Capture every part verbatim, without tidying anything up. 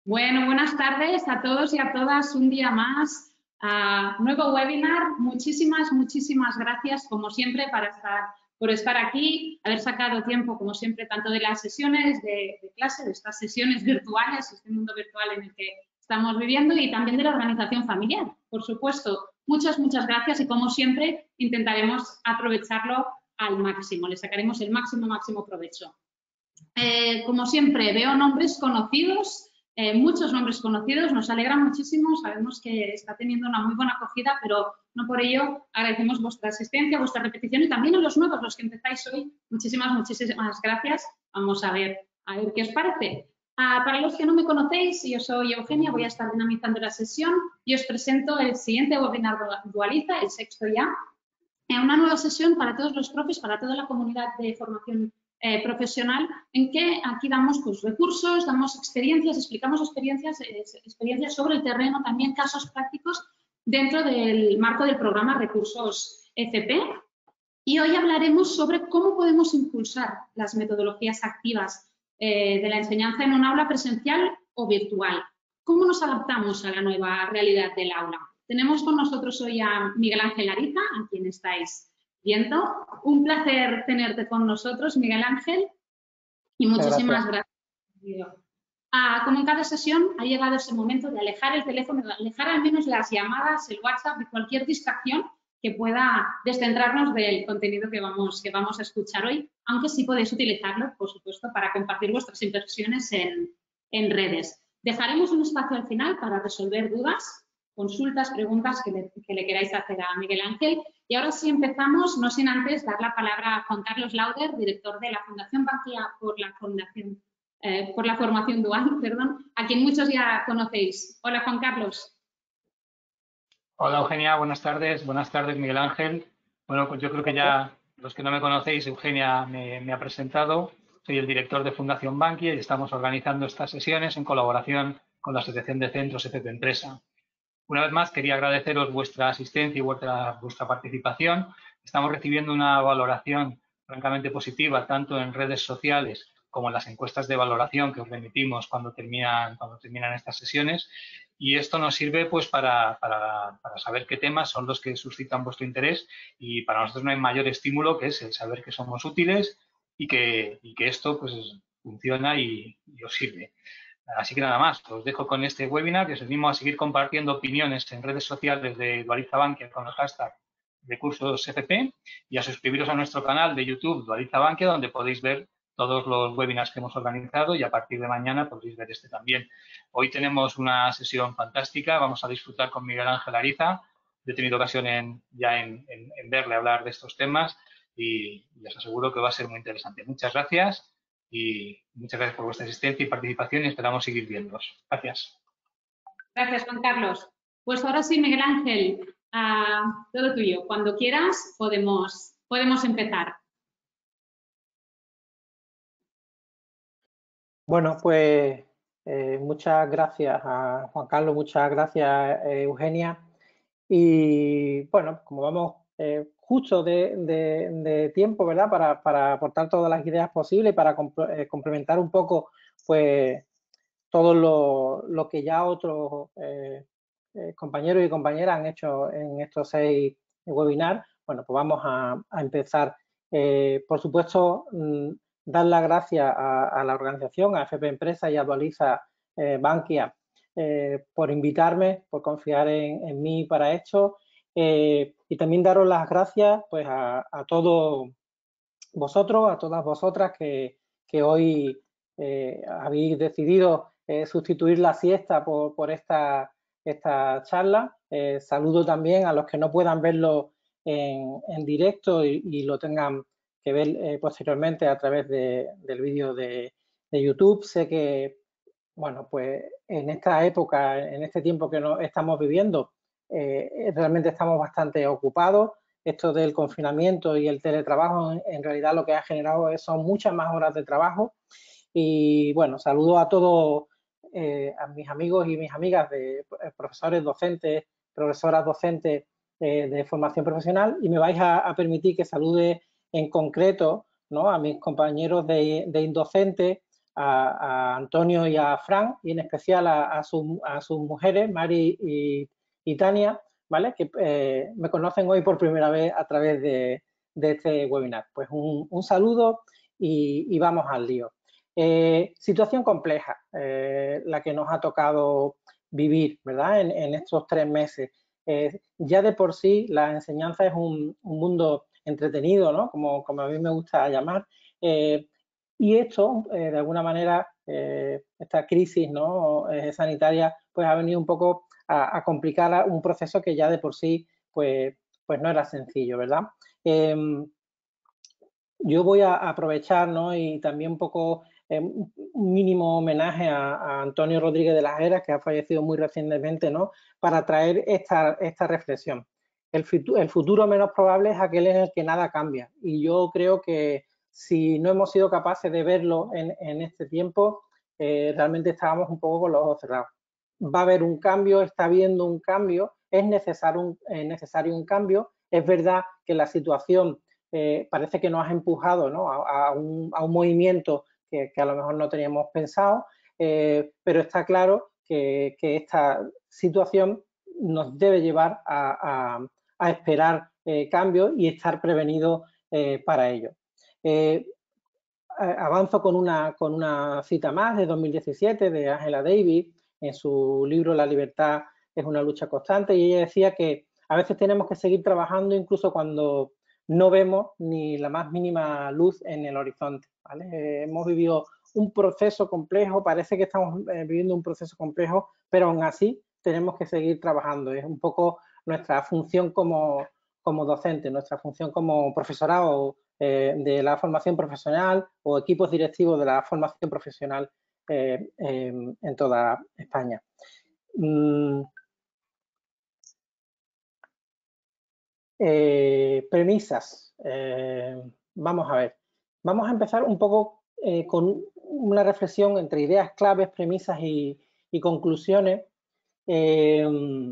Bueno, buenas tardes a todos y a todas. Un día más, uh, nuevo webinar. Muchísimas, muchísimas gracias, como siempre, para estar, por estar aquí, haber sacado tiempo, como siempre, tanto de las sesiones de, de clase, de estas sesiones virtuales, este mundo virtual en el que estamos viviendo, y también de la organización familiar, por supuesto. Muchas, muchas gracias y, como siempre, intentaremos aprovecharlo al máximo. Le sacaremos el máximo, máximo provecho. Eh, como siempre, veo nombres conocidos. Eh, muchos nombres conocidos, nos alegra muchísimo, sabemos que está teniendo una muy buena acogida, pero no por ello agradecemos vuestra asistencia, vuestra repetición y también a los nuevos, los que empezáis hoy. Muchísimas, muchísimas gracias. Vamos a ver, a ver qué os parece. Ah, para los que no me conocéis, yo soy Eugenia, voy a estar dinamizando la sesión y os presento el siguiente webinar Dualiza, el sexto ya. Eh, una nueva sesión para todos los profes, para toda la comunidad de formación Eh, profesional, en que aquí damos pues, recursos, damos experiencias, explicamos experiencias, eh, experiencias sobre el terreno, también casos prácticos dentro del marco del programa Recursos F P. Y hoy hablaremos sobre cómo podemos impulsar las metodologías activas eh, de la enseñanza en un aula presencial o virtual. ¿Cómo nos adaptamos a la nueva realidad del aula? Tenemos con nosotros hoy a Miguel Ángel Ariza, a quien estáis viendo. Un placer tenerte con nosotros, Miguel Ángel, y muchísimas gracias. gracias. Ah, como en cada sesión, ha llegado ese momento de alejar el teléfono, de alejar al menos las llamadas, el WhatsApp, de cualquier distracción que pueda descentrarnos del contenido que vamos, que vamos a escuchar hoy, aunque sí podéis utilizarlo, por supuesto, para compartir vuestras impresiones en, en redes. Dejaremos un espacio al final para resolver dudas, consultas, preguntas que le, que le queráis hacer a Miguel Ángel. Y ahora sí empezamos, no sin antes dar la palabra a Juan Carlos Lauder, director de la Fundación Bankia por la, Fundación, eh, por la Formación Dual, perdón, a quien muchos ya conocéis. Hola, Juan Carlos. Hola, Eugenia, buenas tardes. Buenas tardes, Miguel Ángel. Bueno, pues yo creo que ya los que no me conocéis, Eugenia me, me ha presentado. Soy el director de Fundación Bankia y estamos organizando estas sesiones en colaboración con la Asociación de Centros F P Empresa. Una vez más, quería agradeceros vuestra asistencia y vuestra, vuestra participación. Estamos recibiendo una valoración francamente positiva, tanto en redes sociales como en las encuestas de valoración que os remitimos cuando terminan, cuando terminan estas sesiones. Y esto nos sirve pues, para, para, para saber qué temas son los que suscitan vuestro interés, y para nosotros no hay mayor estímulo que es el saber que somos útiles y que, y que esto pues, funciona y, y os sirve. Así que nada más, os dejo con este webinar, que os animo a seguir compartiendo opiniones en redes sociales de Dualiza Bankia con el hashtag Recursos F P y a suscribiros a nuestro canal de YouTube Dualiza Bankia, donde podéis ver todos los webinars que hemos organizado, y a partir de mañana podéis ver este también. Hoy tenemos una sesión fantástica, vamos a disfrutar con Miguel Ángel Ariza. Yo he tenido ocasión en, ya en, en, en verle hablar de estos temas y, y os aseguro que va a ser muy interesante. Muchas gracias. Y muchas gracias por vuestra asistencia y participación y esperamos seguir viéndoos. Gracias. Gracias, Juan Carlos. Pues ahora sí, Miguel Ángel, uh, todo tuyo. Cuando quieras podemos, podemos empezar. Bueno, pues eh, muchas gracias a Juan Carlos, muchas gracias eh, Eugenia. Y bueno, como vamos eh, justo de, de, de tiempo, ¿verdad? Para, para aportar todas las ideas posibles, para comp eh, complementar un poco, pues, todo lo, lo que ya otros eh, eh, compañeros y compañeras han hecho en estos seis webinars. Bueno, pues vamos a, a empezar. Eh, por supuesto, mmm, dar las gracias a, a la organización, a F P Empresa y a Dualiza eh, Bankia eh, por invitarme, por confiar en, en mí para esto, eh, y también daros las gracias pues a, a todos vosotros, a todas vosotras que, que hoy eh, habéis decidido eh, sustituir la siesta por, por esta, esta charla. Eh, saludo también a los que no puedan verlo en, en directo y, y lo tengan que ver eh, posteriormente a través de, del vídeo de, de YouTube. Sé que, bueno, pues en esta época, en este tiempo que no estamos viviendo, eh, realmente estamos bastante ocupados. Esto del confinamiento y el teletrabajo en, en realidad lo que ha generado es, son muchas más horas de trabajo. Y bueno, saludo a todos, eh, a mis amigos y mis amigas de profesores, docentes, profesoras docentes eh, de formación profesional, y me vais a, a permitir que salude en concreto, ¿no?, a mis compañeros de, de indocentes, a, a Antonio y a Fran, y en especial a, a, su, a sus mujeres, Mari y, y Tania, ¿vale? Que eh, me conocen hoy por primera vez a través de, de este webinar. Pues un, un saludo y, y vamos al lío. Eh, situación compleja, eh, la que nos ha tocado vivir, ¿verdad? En, en estos tres meses. Eh, ya de por sí la enseñanza es un, un mundo entretenido, ¿no? Como, como a mí me gusta llamar. Eh, y esto, eh, de alguna manera, eh, esta crisis, ¿no? eh, sanitaria, pues ha venido un poco a, a complicar un proceso que ya de por sí, pues, pues no era sencillo, ¿verdad? Eh, yo voy a aprovechar, ¿no? Y también un poco eh, un mínimo homenaje a, a Antonio Rodríguez de las Heras, que ha fallecido muy recientemente, ¿no? Para traer esta, esta reflexión. El, el futuro menos probable es aquel en el que nada cambia. Y yo creo que si no hemos sido capaces de verlo en, en este tiempo, eh, realmente estábamos un poco con los ojos cerrados. Va a haber un cambio, está habiendo un cambio, es necesario un, es necesario un cambio. Es verdad que la situación eh, parece que nos ha empujado, ¿no? a, a, un, a un movimiento que, que a lo mejor no teníamos pensado, eh, pero está claro que, que esta situación nos debe llevar a, a, a esperar eh, cambios y estar prevenidos eh, para ello. Eh, avanzo con una, con una cita más de dos mil diecisiete de Angela Davis en su libro La libertad es una lucha constante, y ella decía que a veces tenemos que seguir trabajando incluso cuando no vemos ni la más mínima luz en el horizonte, ¿vale? Eh, hemos vivido un proceso complejo, parece que estamos eh, viviendo un proceso complejo, pero aún así tenemos que seguir trabajando. Es un poco nuestra función como, como docente, nuestra función como profesorado eh, de la formación profesional o equipos directivos de la formación profesional eh, eh, en toda España. Mm. Eh, premisas. Eh, vamos a ver. Vamos a empezar un poco eh, con una reflexión entre ideas claves, premisas y, y conclusiones. Eh,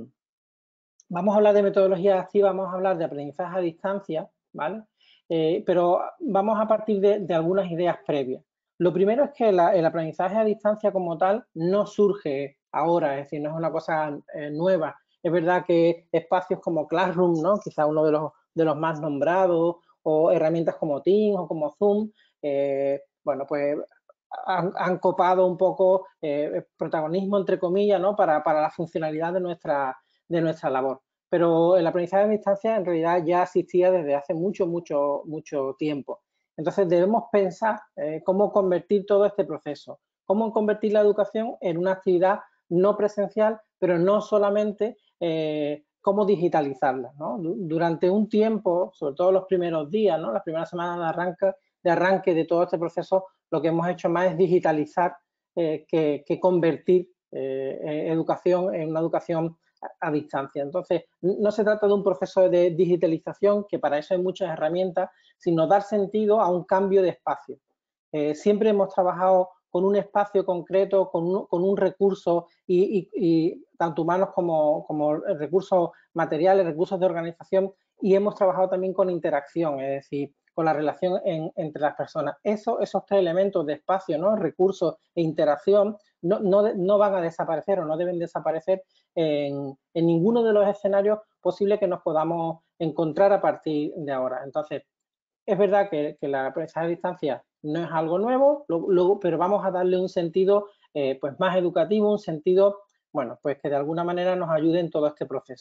vamos a hablar de metodología activa, vamos a hablar de aprendizaje a distancia, ¿vale? Eh, pero vamos a partir de, de algunas ideas previas. Lo primero es que la, el aprendizaje a distancia como tal no surge ahora, es decir, no es una cosa eh, nueva. Es verdad que espacios como Classroom, ¿no? Quizá uno de los, de los más nombrados, o herramientas como Teams o como Zoom, eh, bueno, pues han, han copado un poco eh, protagonismo, entre comillas, ¿no? Para, para la funcionalidad de nuestra, de nuestra labor. Pero el aprendizaje a distancia en realidad ya existía desde hace mucho, mucho, mucho tiempo. Entonces debemos pensar eh, cómo convertir todo este proceso, cómo convertir la educación en una actividad no presencial, pero no solamente eh, cómo digitalizarla, ¿no? Durante un tiempo, sobre todo los primeros días, ¿no? Las primeras semanas de arranque, de arranque de todo este proceso, lo que hemos hecho más es digitalizar eh, que, que convertir eh, educación en una educación a, a distancia. Entonces, no se trata de un proceso de digitalización, que para eso hay muchas herramientas, sino dar sentido a un cambio de espacio. Eh, siempre hemos trabajado con un espacio concreto, con un, con un recurso, y, y, y tanto humanos como, como recursos materiales, recursos de organización, y hemos trabajado también con interacción, es decir, con la relación en, entre las personas. Eso, esos tres elementos de espacio, ¿no? Recursos e interacción no, no, no van a desaparecer o no deben desaparecer en, en ninguno de los escenarios posibles que nos podamos encontrar a partir de ahora. Entonces, es verdad que, que la aprendizaje a distancia no es algo nuevo, lo, lo, pero vamos a darle un sentido eh, pues más educativo, un sentido, bueno, pues que de alguna manera nos ayude en todo este proceso.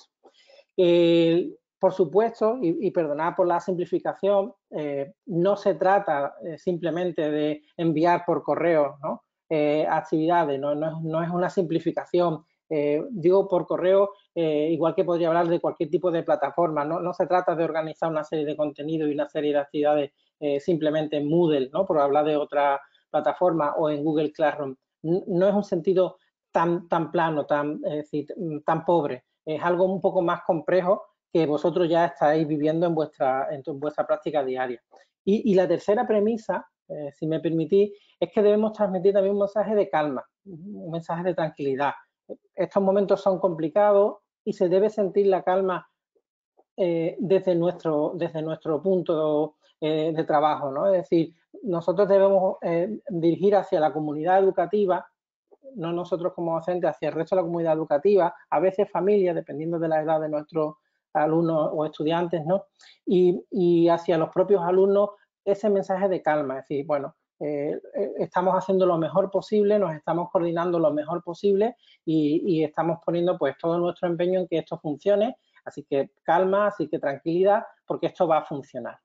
Eh, por supuesto, y, y perdonad por la simplificación, eh, no se trata eh, simplemente de enviar por correo, ¿no? eh, actividades, no, no, es, no es una simplificación. Eh, digo por correo, eh, igual que podría hablar de cualquier tipo de plataforma, ¿no? No se trata de organizar una serie de contenidos y una serie de actividades eh, simplemente en Moodle, ¿no? Por hablar de otra plataforma, o en Google Classroom. No, no es un sentido tan, tan plano, tan, es decir, tan pobre. Es algo un poco más complejo que vosotros ya estáis viviendo en vuestra, en, tu, en vuestra práctica diaria. Y, y la tercera premisa, eh, si me permitís, es que debemos transmitir también un mensaje de calma, un mensaje de tranquilidad. Estos momentos son complicados y se debe sentir la calma eh, desde, nuestro, desde nuestro punto eh, de trabajo, ¿no? Es decir, nosotros debemos eh, dirigir hacia la comunidad educativa, no nosotros como docentes, hacia el resto de la comunidad educativa, a veces familias, dependiendo de la edad de nuestros alumnos o estudiantes, ¿no? Y, y hacia los propios alumnos ese mensaje de calma, es decir, bueno, eh, estamos haciendo lo mejor posible, nos estamos coordinando lo mejor posible y, y estamos poniendo pues todo nuestro empeño en que esto funcione, así que calma, así que tranquilidad, porque esto va a funcionar.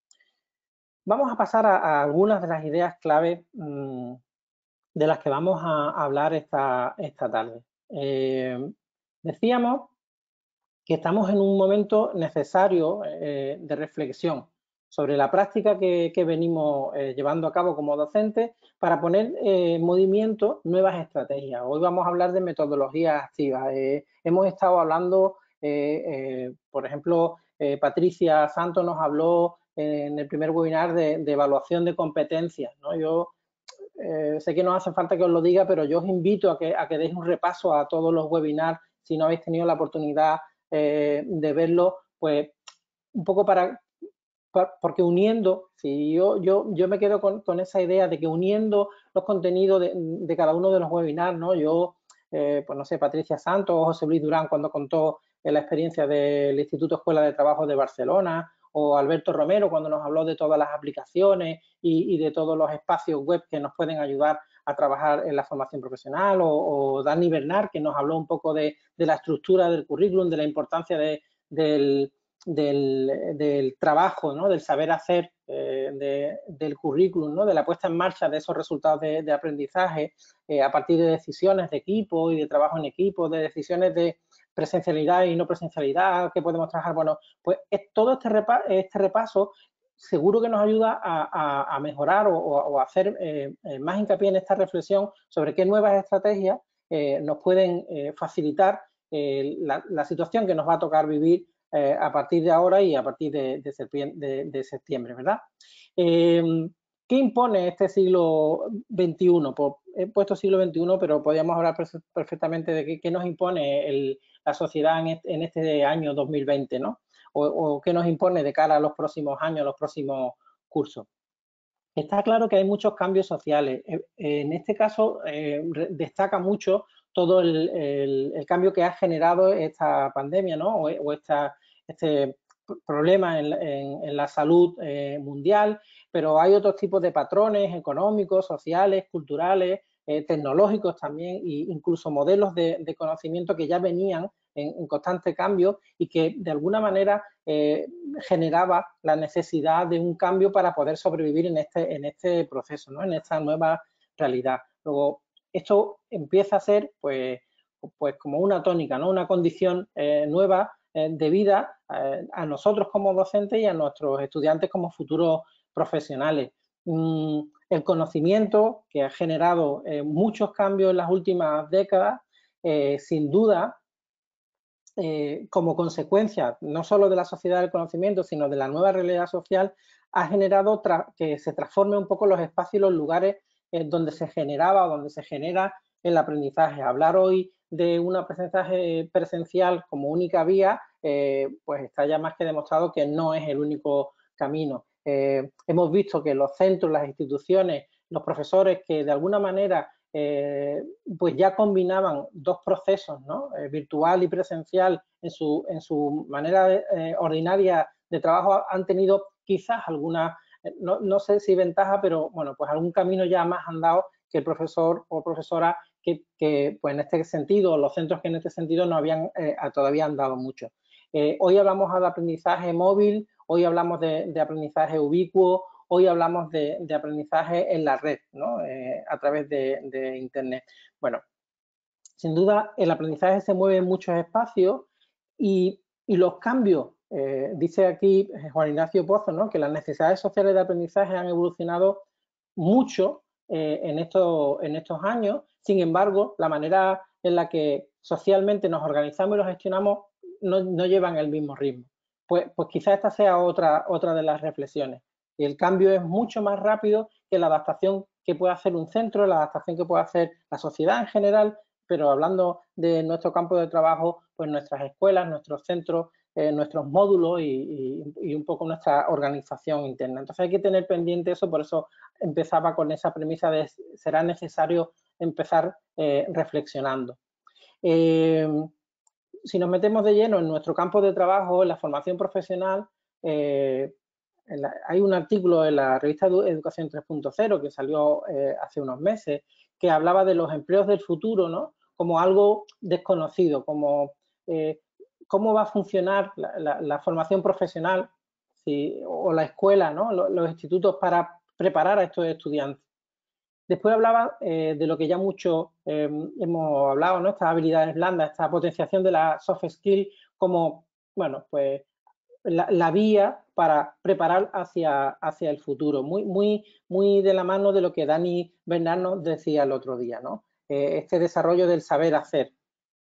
Vamos a pasar a, a algunas de las ideas clave mmm, de las que vamos a hablar esta, esta tarde. Eh, decíamos que estamos en un momento necesario eh, de reflexión sobre la práctica que, que venimos eh, llevando a cabo como docentes para poner eh, en movimiento nuevas estrategias. Hoy vamos a hablar de metodologías activas. Eh, hemos estado hablando, eh, eh, por ejemplo, eh, Patricia Santos nos habló eh, en el primer webinar de, de evaluación de competencias, ¿no? Yo eh, sé que no hace falta que os lo diga, pero yo os invito a que, a que deis un repaso a todos los webinars si no habéis tenido la oportunidad Eh, de verlo, pues un poco para, para porque uniendo, si yo, yo, yo me quedo con, con esa idea de que uniendo los contenidos de, de cada uno de los webinars, ¿no? Yo, eh, pues no sé, Patricia Santos o José Luis Durán cuando contó eh, la experiencia del Instituto Escuela de Trabajo de Barcelona, o Alberto Romero cuando nos habló de todas las aplicaciones y, y de todos los espacios web que nos pueden ayudar a trabajar en la formación profesional, o, o Dani Bernard, que nos habló un poco de, de la estructura del currículum, de la importancia de, del, del, del trabajo, ¿no? Del saber hacer eh, de, del currículum, ¿no? De la puesta en marcha de esos resultados de, de aprendizaje eh, a partir de decisiones de equipo y de trabajo en equipo, de decisiones de presencialidad y no presencialidad, que podemos trabajar. Bueno, pues es, todo este, repa, este repaso seguro que nos ayuda a, a, a mejorar o, o a hacer eh, más hincapié en esta reflexión sobre qué nuevas estrategias eh, nos pueden eh, facilitar eh, la, la situación que nos va a tocar vivir eh, a partir de ahora y a partir de, de, septiembre, de, de septiembre, ¿verdad? Eh, ¿Qué impone este siglo veintiuno? Pues he puesto siglo veintiuno, pero podríamos hablar perfectamente de qué, qué nos impone el, la sociedad en este, en este año dos mil veinte, ¿no? O, o qué nos impone de cara a los próximos años, los próximos cursos. Está claro que hay muchos cambios sociales. En este caso, eh, destaca mucho todo el, el, el cambio que ha generado esta pandemia, ¿no? O, o esta, este problema en, en, en la salud eh, mundial, pero hay otros tipos de patrones económicos, sociales, culturales, eh, tecnológicos también, e incluso modelos de, de conocimiento que ya venían en, en constante cambio y que de alguna manera eh, generaba la necesidad de un cambio para poder sobrevivir en este, en este proceso, ¿no? En esta nueva realidad. Luego, esto empieza a ser pues, pues como una tónica, ¿no? Una condición eh, nueva eh, de vida eh, a nosotros como docentes y a nuestros estudiantes como futuros profesionales. Mm, el conocimiento que ha generado eh, muchos cambios en las últimas décadas, eh, sin duda, Eh, como consecuencia no solo de la sociedad del conocimiento, sino de la nueva realidad social, ha generado que se transforme un poco los espacios y los lugares eh, donde se generaba o donde se genera el aprendizaje. Hablar hoy de un aprendizaje presencial como única vía, eh, pues está ya más que demostrado que no es el único camino. Eh, hemos visto que los centros, las instituciones, los profesores que de alguna manera Eh, pues ya combinaban dos procesos, ¿no? Eh, virtual y presencial en su, en su manera de, eh, ordinaria de trabajo, han tenido quizás alguna, eh, no, no sé si ventaja, pero bueno, pues algún camino ya más andado que el profesor o profesora que, que pues en este sentido, los centros que en este sentido no habían eh, todavía andado mucho. Eh, hoy hablamos de aprendizaje móvil, hoy hablamos de, de aprendizaje ubicuo, hoy hablamos de, de aprendizaje en la red, ¿no? Eh, a través de, de Internet. Bueno, sin duda el aprendizaje se mueve en muchos espacios y, y los cambios, eh, dice aquí Juan Ignacio Pozo, ¿no? Que las necesidades sociales de aprendizaje han evolucionado mucho eh, en, estos, en estos años. Sin embargo, la manera en la que socialmente nos organizamos y los gestionamos no, no llevan el mismo ritmo. Pues, pues quizás esta sea otra, otra de las reflexiones. Y el cambio es mucho más rápido que la adaptación que puede hacer un centro, la adaptación que puede hacer la sociedad en general, pero hablando de nuestro campo de trabajo, pues nuestras escuelas, nuestros centros eh, nuestros módulos y, y, y un poco nuestra organización interna. Entonces hay que tener pendiente eso, por eso empezaba con esa premisa de será necesario empezar eh, reflexionando. Eh, si nos metemos de lleno en nuestro campo de trabajo, en la formación profesional, eh, en la, hay un artículo en la revista Educación tres punto cero que salió eh, hace unos meses que hablaba de los empleos del futuro, ¿no? Como algo desconocido, como eh, cómo va a funcionar la, la, la formación profesional si, o la escuela, ¿no? Los, los institutos para preparar a estos estudiantes. Después hablaba eh, de lo que ya mucho eh, hemos hablado, ¿no? Estas habilidades blandas, esta potenciación de la soft skill como, bueno, pues la, la vía para preparar hacia, hacia el futuro. Muy, muy, muy de la mano de lo que Dani Bernard nos decía el otro día, ¿no? Eh, este desarrollo del saber hacer.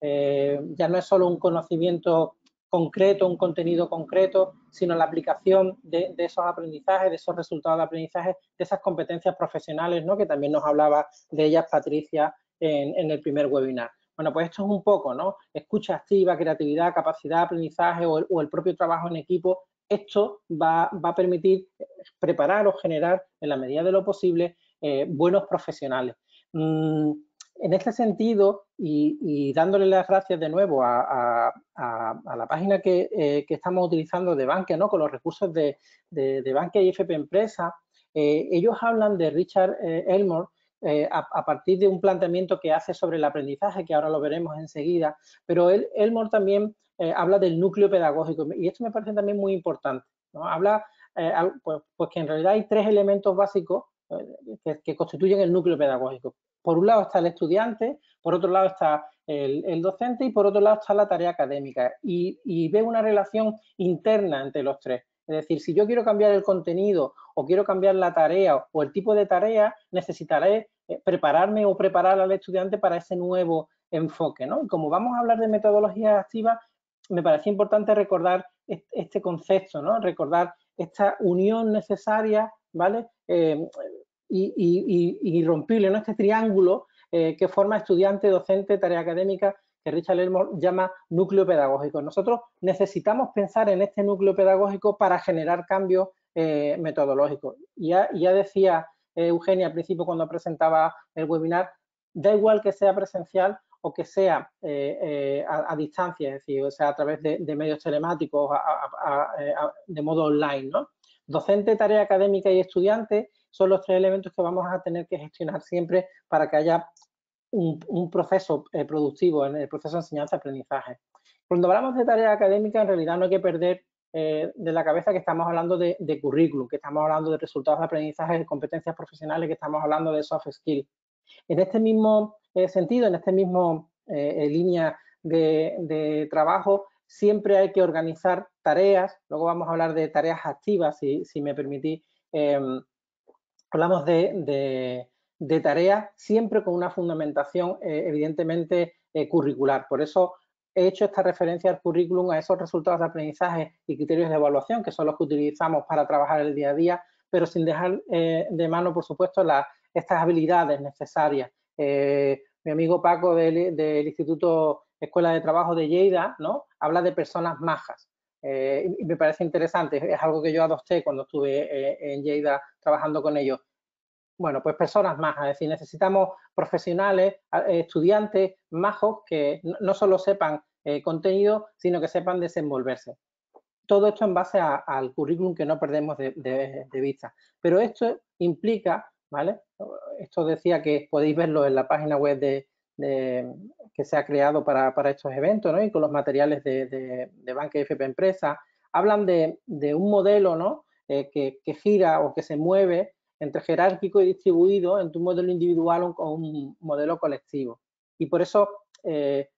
Eh, ya no es solo un conocimiento concreto, un contenido concreto, sino la aplicación de, de esos aprendizajes, de esos resultados de aprendizaje, de esas competencias profesionales, ¿no? Que también nos hablaba de ellas Patricia en, en el primer webinar. Bueno, pues esto es un poco, ¿no? Escucha activa, creatividad, capacidad de aprendizaje o el, o el propio trabajo en equipo. Esto va, va a permitir preparar o generar, en la medida de lo posible, eh, buenos profesionales. Mm, en este sentido, y, y dándole las gracias de nuevo a, a, a, a la página que, eh, que estamos utilizando de Bankia, ¿no? Con los recursos de, de, de Bankia y F P Empresa, eh, ellos hablan de Richard eh, Elmore eh, a, a partir de un planteamiento que hace sobre el aprendizaje, que ahora lo veremos enseguida, pero él, Elmore también eh, habla del núcleo pedagógico y esto me parece también muy importante, ¿no? Habla eh, pues, pues que en realidad hay tres elementos básicos eh, que, que constituyen el núcleo pedagógico. Por un lado está el estudiante, por otro lado está el, el docente y por otro lado está la tarea académica. Y, y ve una relación interna entre los tres. Es decir, si yo quiero cambiar el contenido o quiero cambiar la tarea o el tipo de tarea, necesitaré prepararme o preparar al estudiante para ese nuevo enfoque, ¿no? Y como vamos a hablar de metodologías activas, me parece importante recordar este concepto, ¿no? Recordar esta unión necesaria, ¿vale? Eh, Y, y, y irrompible, ¿no? Este triángulo eh, que forma estudiante, docente, tarea académica, que Richard Elmore llama núcleo pedagógico. Nosotros necesitamos pensar en este núcleo pedagógico para generar cambios eh, metodológicos. Y ya, ya decía eh, Eugenia al principio cuando presentaba el webinar, da igual que sea presencial o que sea eh, eh, a, a distancia, es decir, o sea, a través de, de medios telemáticos, a, a, a, de modo online, ¿no? Docente, tarea académica y estudiante son los tres elementos que vamos a tener que gestionar siempre para que haya un, un proceso eh, productivo en el proceso de enseñanza-aprendizaje. Cuando hablamos de tarea académica, en realidad no hay que perder eh, de la cabeza que estamos hablando de, de currículum, que estamos hablando de resultados de aprendizaje, de competencias profesionales, que estamos hablando de soft skills. En este mismo eh, sentido, en este mismo eh, línea de, de trabajo, siempre hay que organizar tareas. Luego vamos a hablar de tareas activas, si, si me permitís. Eh, hablamos de, de, de tareas siempre con una fundamentación eh, evidentemente eh, curricular. Por eso he hecho esta referencia al currículum, a esos resultados de aprendizaje y criterios de evaluación, que son los que utilizamos para trabajar el día a día, pero sin dejar eh, de mano, por supuesto, la, estas habilidades necesarias. Eh, mi amigo Paco del, del Instituto Escuela de Trabajo de Lleida, ¿no? Habla de personas majas. Eh, y me parece interesante, es algo que yo adopté cuando estuve eh, en Lleida trabajando con ellos. Bueno, pues personas majas, es decir, necesitamos profesionales, eh, estudiantes majos que no solo sepan eh, contenido, sino que sepan desenvolverse. Todo esto en base a, al currículum que no perdemos de, de, de vista. Pero esto implica, ¿vale? Esto decía que podéis verlo en la página web de, de, que se ha creado para, para estos eventos, ¿no? Y con los materiales de, de, de Bankia y F P Empresa. Hablan de, de un modelo, ¿no? Eh, que, que gira o que se mueve entre jerárquico y distribuido entre un modelo individual o un modelo colectivo. Y por eso eh,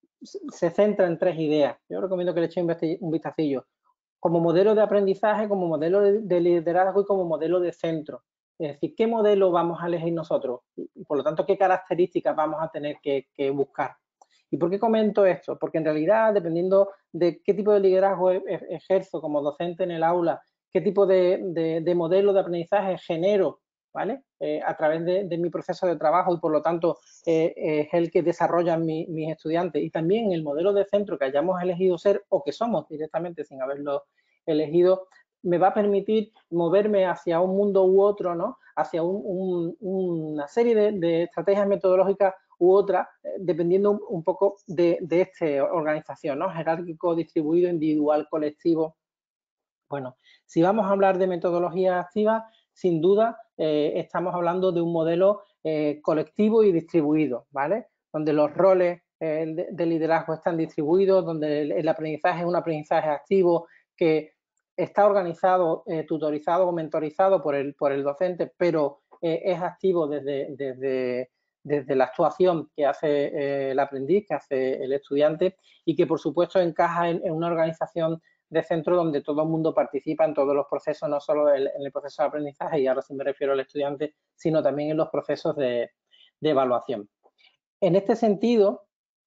se centra en tres ideas. Yo recomiendo que le echéis un vistacillo. Como modelo de aprendizaje, como modelo de liderazgo y como modelo de centro. Es decir, ¿qué modelo vamos a elegir nosotros? Y por lo tanto, ¿qué características vamos a tener que, que buscar? ¿Y por qué comento esto? Porque en realidad, dependiendo de qué tipo de liderazgo ejerzo como docente en el aula, qué tipo de, de, de modelo de aprendizaje genero ¿vale? Eh, a través de, de mi proceso de trabajo y por lo tanto eh, es el que desarrollan mi, mis estudiantes, y también el modelo de centro que hayamos elegido ser o que somos directamente sin haberlo elegido, me va a permitir moverme hacia un mundo u otro, ¿no? Hacia un, un, una serie de, de estrategias metodológicas u otras, eh, dependiendo un, un poco de, de esta organización, ¿no? Jerárquico, distribuido, individual, colectivo. Bueno, si vamos a hablar de metodologías activas, sin duda eh, estamos hablando de un modelo eh, colectivo y distribuido, ¿vale? Donde los roles eh, de, de liderazgo están distribuidos, donde el, el aprendizaje es un aprendizaje activo que está organizado, eh, tutorizado o mentorizado por el, por el docente, pero eh, es activo desde, desde, desde la actuación que hace eh, el aprendiz, que hace el estudiante, y que por supuesto encaja en, en una organización de centro donde todo el mundo participa en todos los procesos, no solo en el proceso de aprendizaje, y ahora sí me refiero al estudiante, sino también en los procesos de, de evaluación. En este sentido,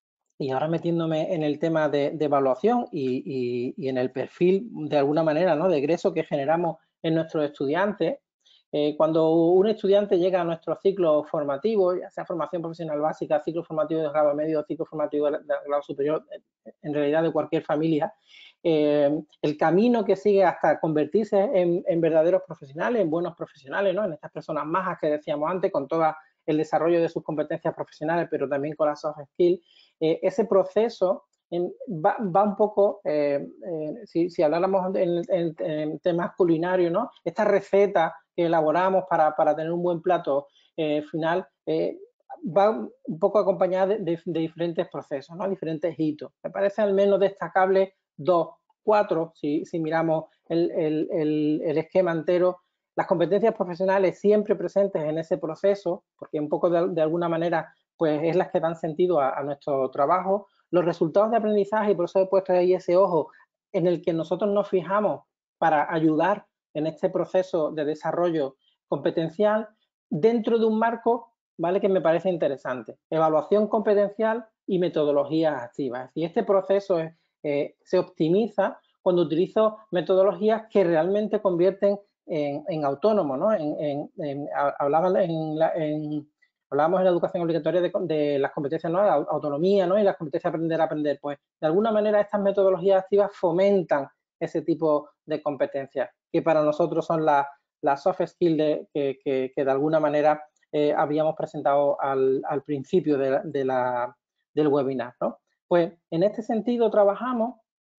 y ahora metiéndome en el tema de, de evaluación y, y, y en el perfil, de alguna manera, ¿no?, de egreso que generamos en nuestros estudiantes, eh, cuando un estudiante llega a nuestro ciclo formativo, ya sea formación profesional básica, ciclo formativo de grado medio, ciclo formativo de, de grado superior, en realidad de cualquier familia, eh, el camino que sigue hasta convertirse en, en verdaderos profesionales, en buenos profesionales, ¿no?, en estas personas majas que decíamos antes, con todo el desarrollo de sus competencias profesionales, pero también con las soft skills, eh, ese proceso en, va, va un poco, eh, eh, si, si habláramos en, en, en temas culinarios, ¿no?, esta receta que elaboramos para, para tener un buen plato eh, final, eh, va un poco acompañada de, de, de diferentes procesos, ¿no?, diferentes hitos. Me parece al menos destacable dos, cuatro, si, si miramos el, el, el, el esquema entero. Las competencias profesionales siempre presentes en ese proceso, porque un poco de, de alguna manera pues es las que dan sentido a, a nuestro trabajo. Los resultados de aprendizaje, y por eso he puesto ahí ese ojo en el que nosotros nos fijamos para ayudar en este proceso de desarrollo competencial dentro de un marco, ¿vale?, que me parece interesante. Evaluación competencial y metodologías activas. Y este proceso es, eh, se optimiza cuando utilizo metodologías que realmente convierten en, en autónomo, ¿no? En, en, en, hablaban en, la, en Hablábamos en la educación obligatoria de, de las competencias, ¿no?, de autonomía, ¿no?, y las competencias de aprender a aprender. Pues, de alguna manera, estas metodologías activas fomentan ese tipo de competencias, que para nosotros son las la soft skills de, que, que, que de alguna manera eh, habíamos presentado al, al principio de, de la, del webinar, ¿no? Pues, en este sentido trabajamos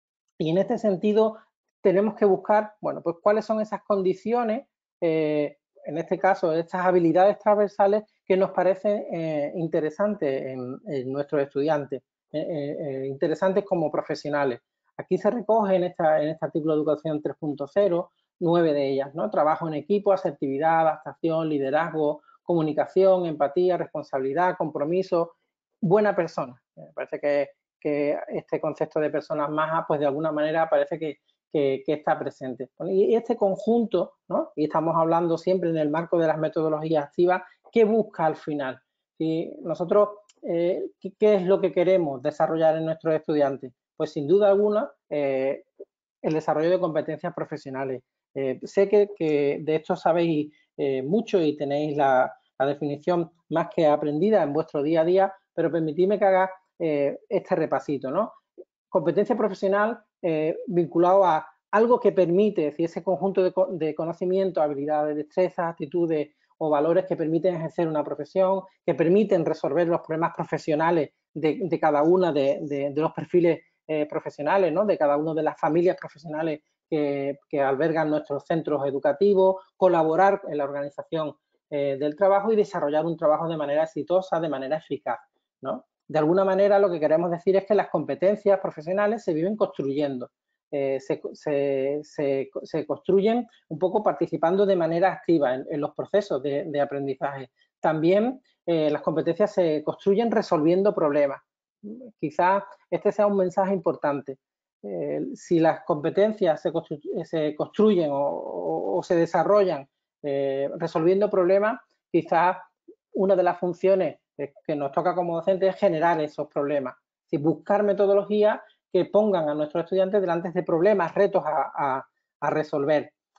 y en este sentido tenemos que buscar, bueno, pues cuáles son esas condiciones, eh, en este caso, estas habilidades transversales que nos parecen eh, interesantes en, en nuestros estudiantes, eh, eh, interesantes como profesionales. Aquí se recoge en, esta, en este artículo de Educación tres punto cero, nueve de ellas, ¿no? Trabajo en equipo, asertividad, adaptación, liderazgo, comunicación, empatía, responsabilidad, compromiso, buena persona. Me parece que, que este concepto de personas majas, pues de alguna manera parece que, que, que está presente. Y este conjunto, ¿no?, y estamos hablando siempre en el marco de las metodologías activas, ¿qué busca al final? Si nosotros, eh, ¿qué, ¿qué es lo que queremos desarrollar en nuestros estudiantes? Pues sin duda alguna, eh, el desarrollo de competencias profesionales. Eh, sé que, que de esto sabéis eh, mucho y tenéis la, la definición más que aprendida en vuestro día a día, pero permitidme que haga eh, este repasito, ¿no? Competencia profesional eh, vinculado a algo que permite, es decir, ese conjunto de, de conocimientos, habilidades, destrezas, actitudes o valores que permiten ejercer una profesión, que permiten resolver los problemas profesionales de, de cada uno de, de, de los perfiles eh, profesionales, ¿no?, de cada una de las familias profesionales que, que albergan nuestros centros educativos, colaborar en la organización eh, del trabajo y desarrollar un trabajo de manera exitosa, de manera eficaz, ¿no? De alguna manera lo que queremos decir es que las competencias profesionales se viven construyendo, eh, se, se, se, se construyen un poco participando de manera activa en, en los procesos de, de aprendizaje. También eh, las competencias se construyen resolviendo problemas. Quizás este sea un mensaje importante. Eh, si las competencias se, constru se construyen o, o, o se desarrollan eh, resolviendo problemas, quizás una de las funciones que nos toca como docentes es generar esos problemas. Es decir, buscar metodologías que pongan a nuestros estudiantes delante de problemas, retos a, a, a resolver.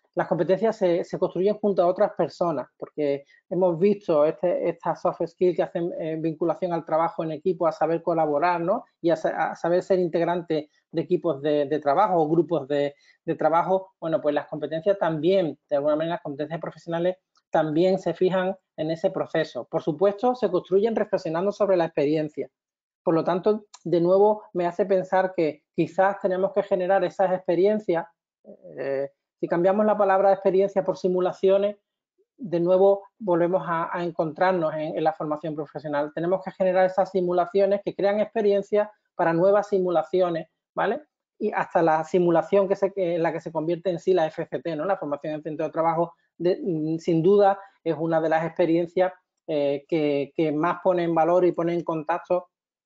las competencias se, se construyen junto a otras personas, porque hemos visto este, estas soft skills que hacen eh, vinculación al trabajo en equipo, a saber colaborar, ¿no? Y a, a saber ser integrante de equipos de, de trabajo o grupos de, de trabajo. Bueno, pues las competencias también, de alguna manera, las competencias profesionales también se fijan en ese proceso. Por supuesto, se construyen reflexionando sobre la experiencia. Por lo tanto, de nuevo, me hace pensar que quizás tenemos que generar esas experiencias. Eh, si cambiamos la palabra experiencia por simulaciones, de nuevo volvemos a, a encontrarnos en, en la formación profesional. Tenemos que generar esas simulaciones que crean experiencias para nuevas simulaciones, ¿vale? Y hasta la simulación que se, en la que se convierte en sí la F C T, ¿no? La formación en centro de trabajo, de, sin duda, es una de las experiencias eh, que, que más pone en valor y pone en contacto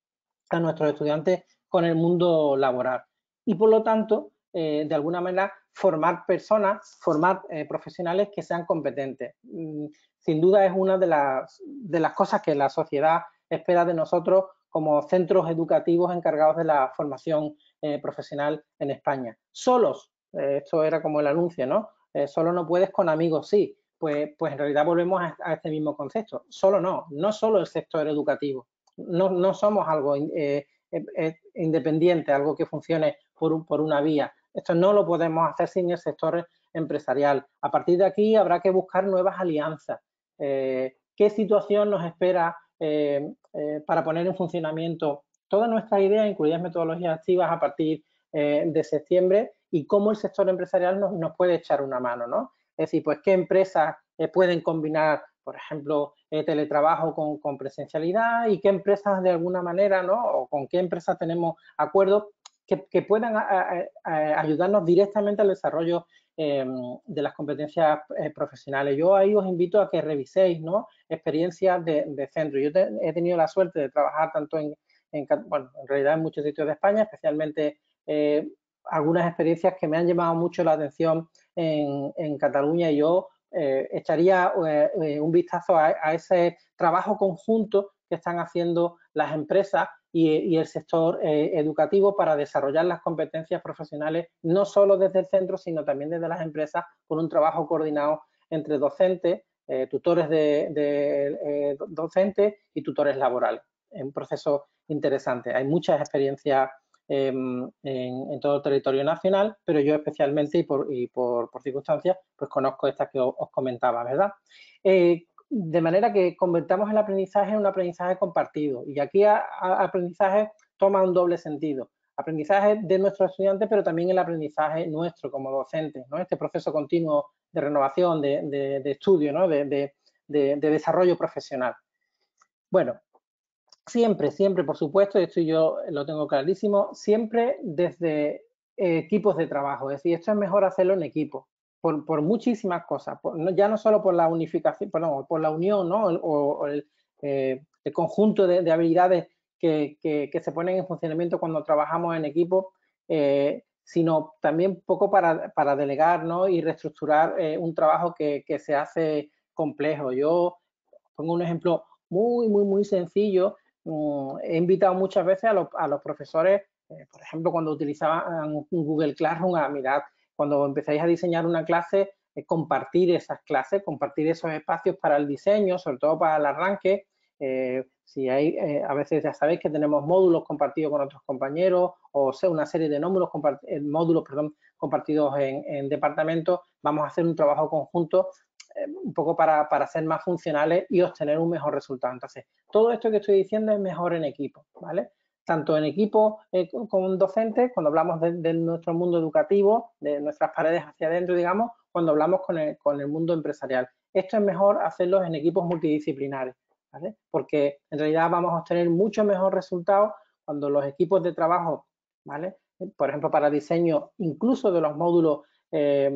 a nuestros estudiantes con el mundo laboral. Y por lo tanto, eh, de alguna manera, formar personas, formar eh, profesionales que sean competentes. Mm, sin duda es una de las, de las cosas que la sociedad espera de nosotros como centros educativos encargados de la formación eh, profesional en España. Solos, eh, esto era como el anuncio, ¿no? Eh, solo no puedes, con amigos sí. Pues, pues en realidad volvemos a, a este mismo concepto. Solo no, no solo el sector educativo. No, no somos algo eh, eh, independiente, algo que funcione por, un, por una vía. Esto no lo podemos hacer sin el sector empresarial. A partir de aquí habrá que buscar nuevas alianzas. Eh, ¿Qué situación nos espera eh, eh, para poner en funcionamiento todas nuestras ideas, incluidas metodologías activas, a partir eh, de septiembre? Y cómo el sector empresarial nos, nos puede echar una mano, ¿no? Es decir, pues qué empresas eh, pueden combinar, por ejemplo, eh, teletrabajo con, con presencialidad, y qué empresas de alguna manera, ¿no? O con qué empresas tenemos acuerdos que, que puedan a, a, a ayudarnos directamente al desarrollo eh, de las competencias eh, profesionales. Yo ahí os invito a que reviséis, ¿no? Experiencias de, de centro. Yo te, he tenido la suerte de trabajar tanto en, en, bueno, en realidad en muchos sitios de España, especialmente eh, algunas experiencias que me han llamado mucho la atención en, en Cataluña, y yo eh, echaría eh, un vistazo a, a ese trabajo conjunto que están haciendo las empresas y, y el sector eh, educativo para desarrollar las competencias profesionales, no solo desde el centro, sino también desde las empresas, con un trabajo coordinado entre docentes, eh, tutores de, de eh, docentes y tutores laborales. Es un proceso interesante. Hay muchas experiencias eh, en, en todo el territorio nacional, pero yo especialmente y por, y por, por circunstancias, pues conozco estas que os, os comentaba, ¿verdad? Eh, de manera que convertamos el aprendizaje en un aprendizaje compartido. Y aquí a, a aprendizaje toma un doble sentido. Aprendizaje de nuestros estudiantes, pero también el aprendizaje nuestro como docentes, ¿no? Este proceso continuo de renovación, de, de, de estudio, ¿no? de, de, de, de desarrollo profesional. Bueno, siempre, siempre, por supuesto, y esto yo lo tengo clarísimo, siempre desde eh, equipos de trabajo. Es decir, esto es mejor hacerlo en equipo. Por, por muchísimas cosas, por, no, ya no solo por la unificación, perdón, por la unión, ¿no? O, o el, eh, el conjunto de, de habilidades que, que, que se ponen en funcionamiento cuando trabajamos en equipo, eh, sino también un poco para, para delegar, ¿no? Y reestructurar eh, un trabajo que, que se hace complejo. Yo pongo un ejemplo muy, muy, muy sencillo. Mm, he invitado muchas veces a los, a los profesores, eh, por ejemplo, cuando utilizaban Google Classroom, a mirar, cuando empezáis a diseñar una clase, eh, compartir esas clases, compartir esos espacios para el diseño, sobre todo para el arranque. Eh, si hay, eh, a veces ya sabéis que tenemos módulos compartidos con otros compañeros, o sea, una serie de módulos, módulos perdón, compartidos en, en departamentos. Vamos a hacer un trabajo conjunto eh, un poco para, para ser más funcionales y obtener un mejor resultado. Entonces, todo esto que estoy diciendo es mejor en equipo, ¿vale? Tanto en equipo eh, con docentes, cuando hablamos de, de nuestro mundo educativo, de nuestras paredes hacia adentro, digamos, cuando hablamos con el, con el mundo empresarial. Esto es mejor hacerlo en equipos multidisciplinares, ¿vale? Porque en realidad vamos a obtener mucho mejor resultado cuando los equipos de trabajo, ¿vale? Por ejemplo, para diseño incluso de los módulos, eh,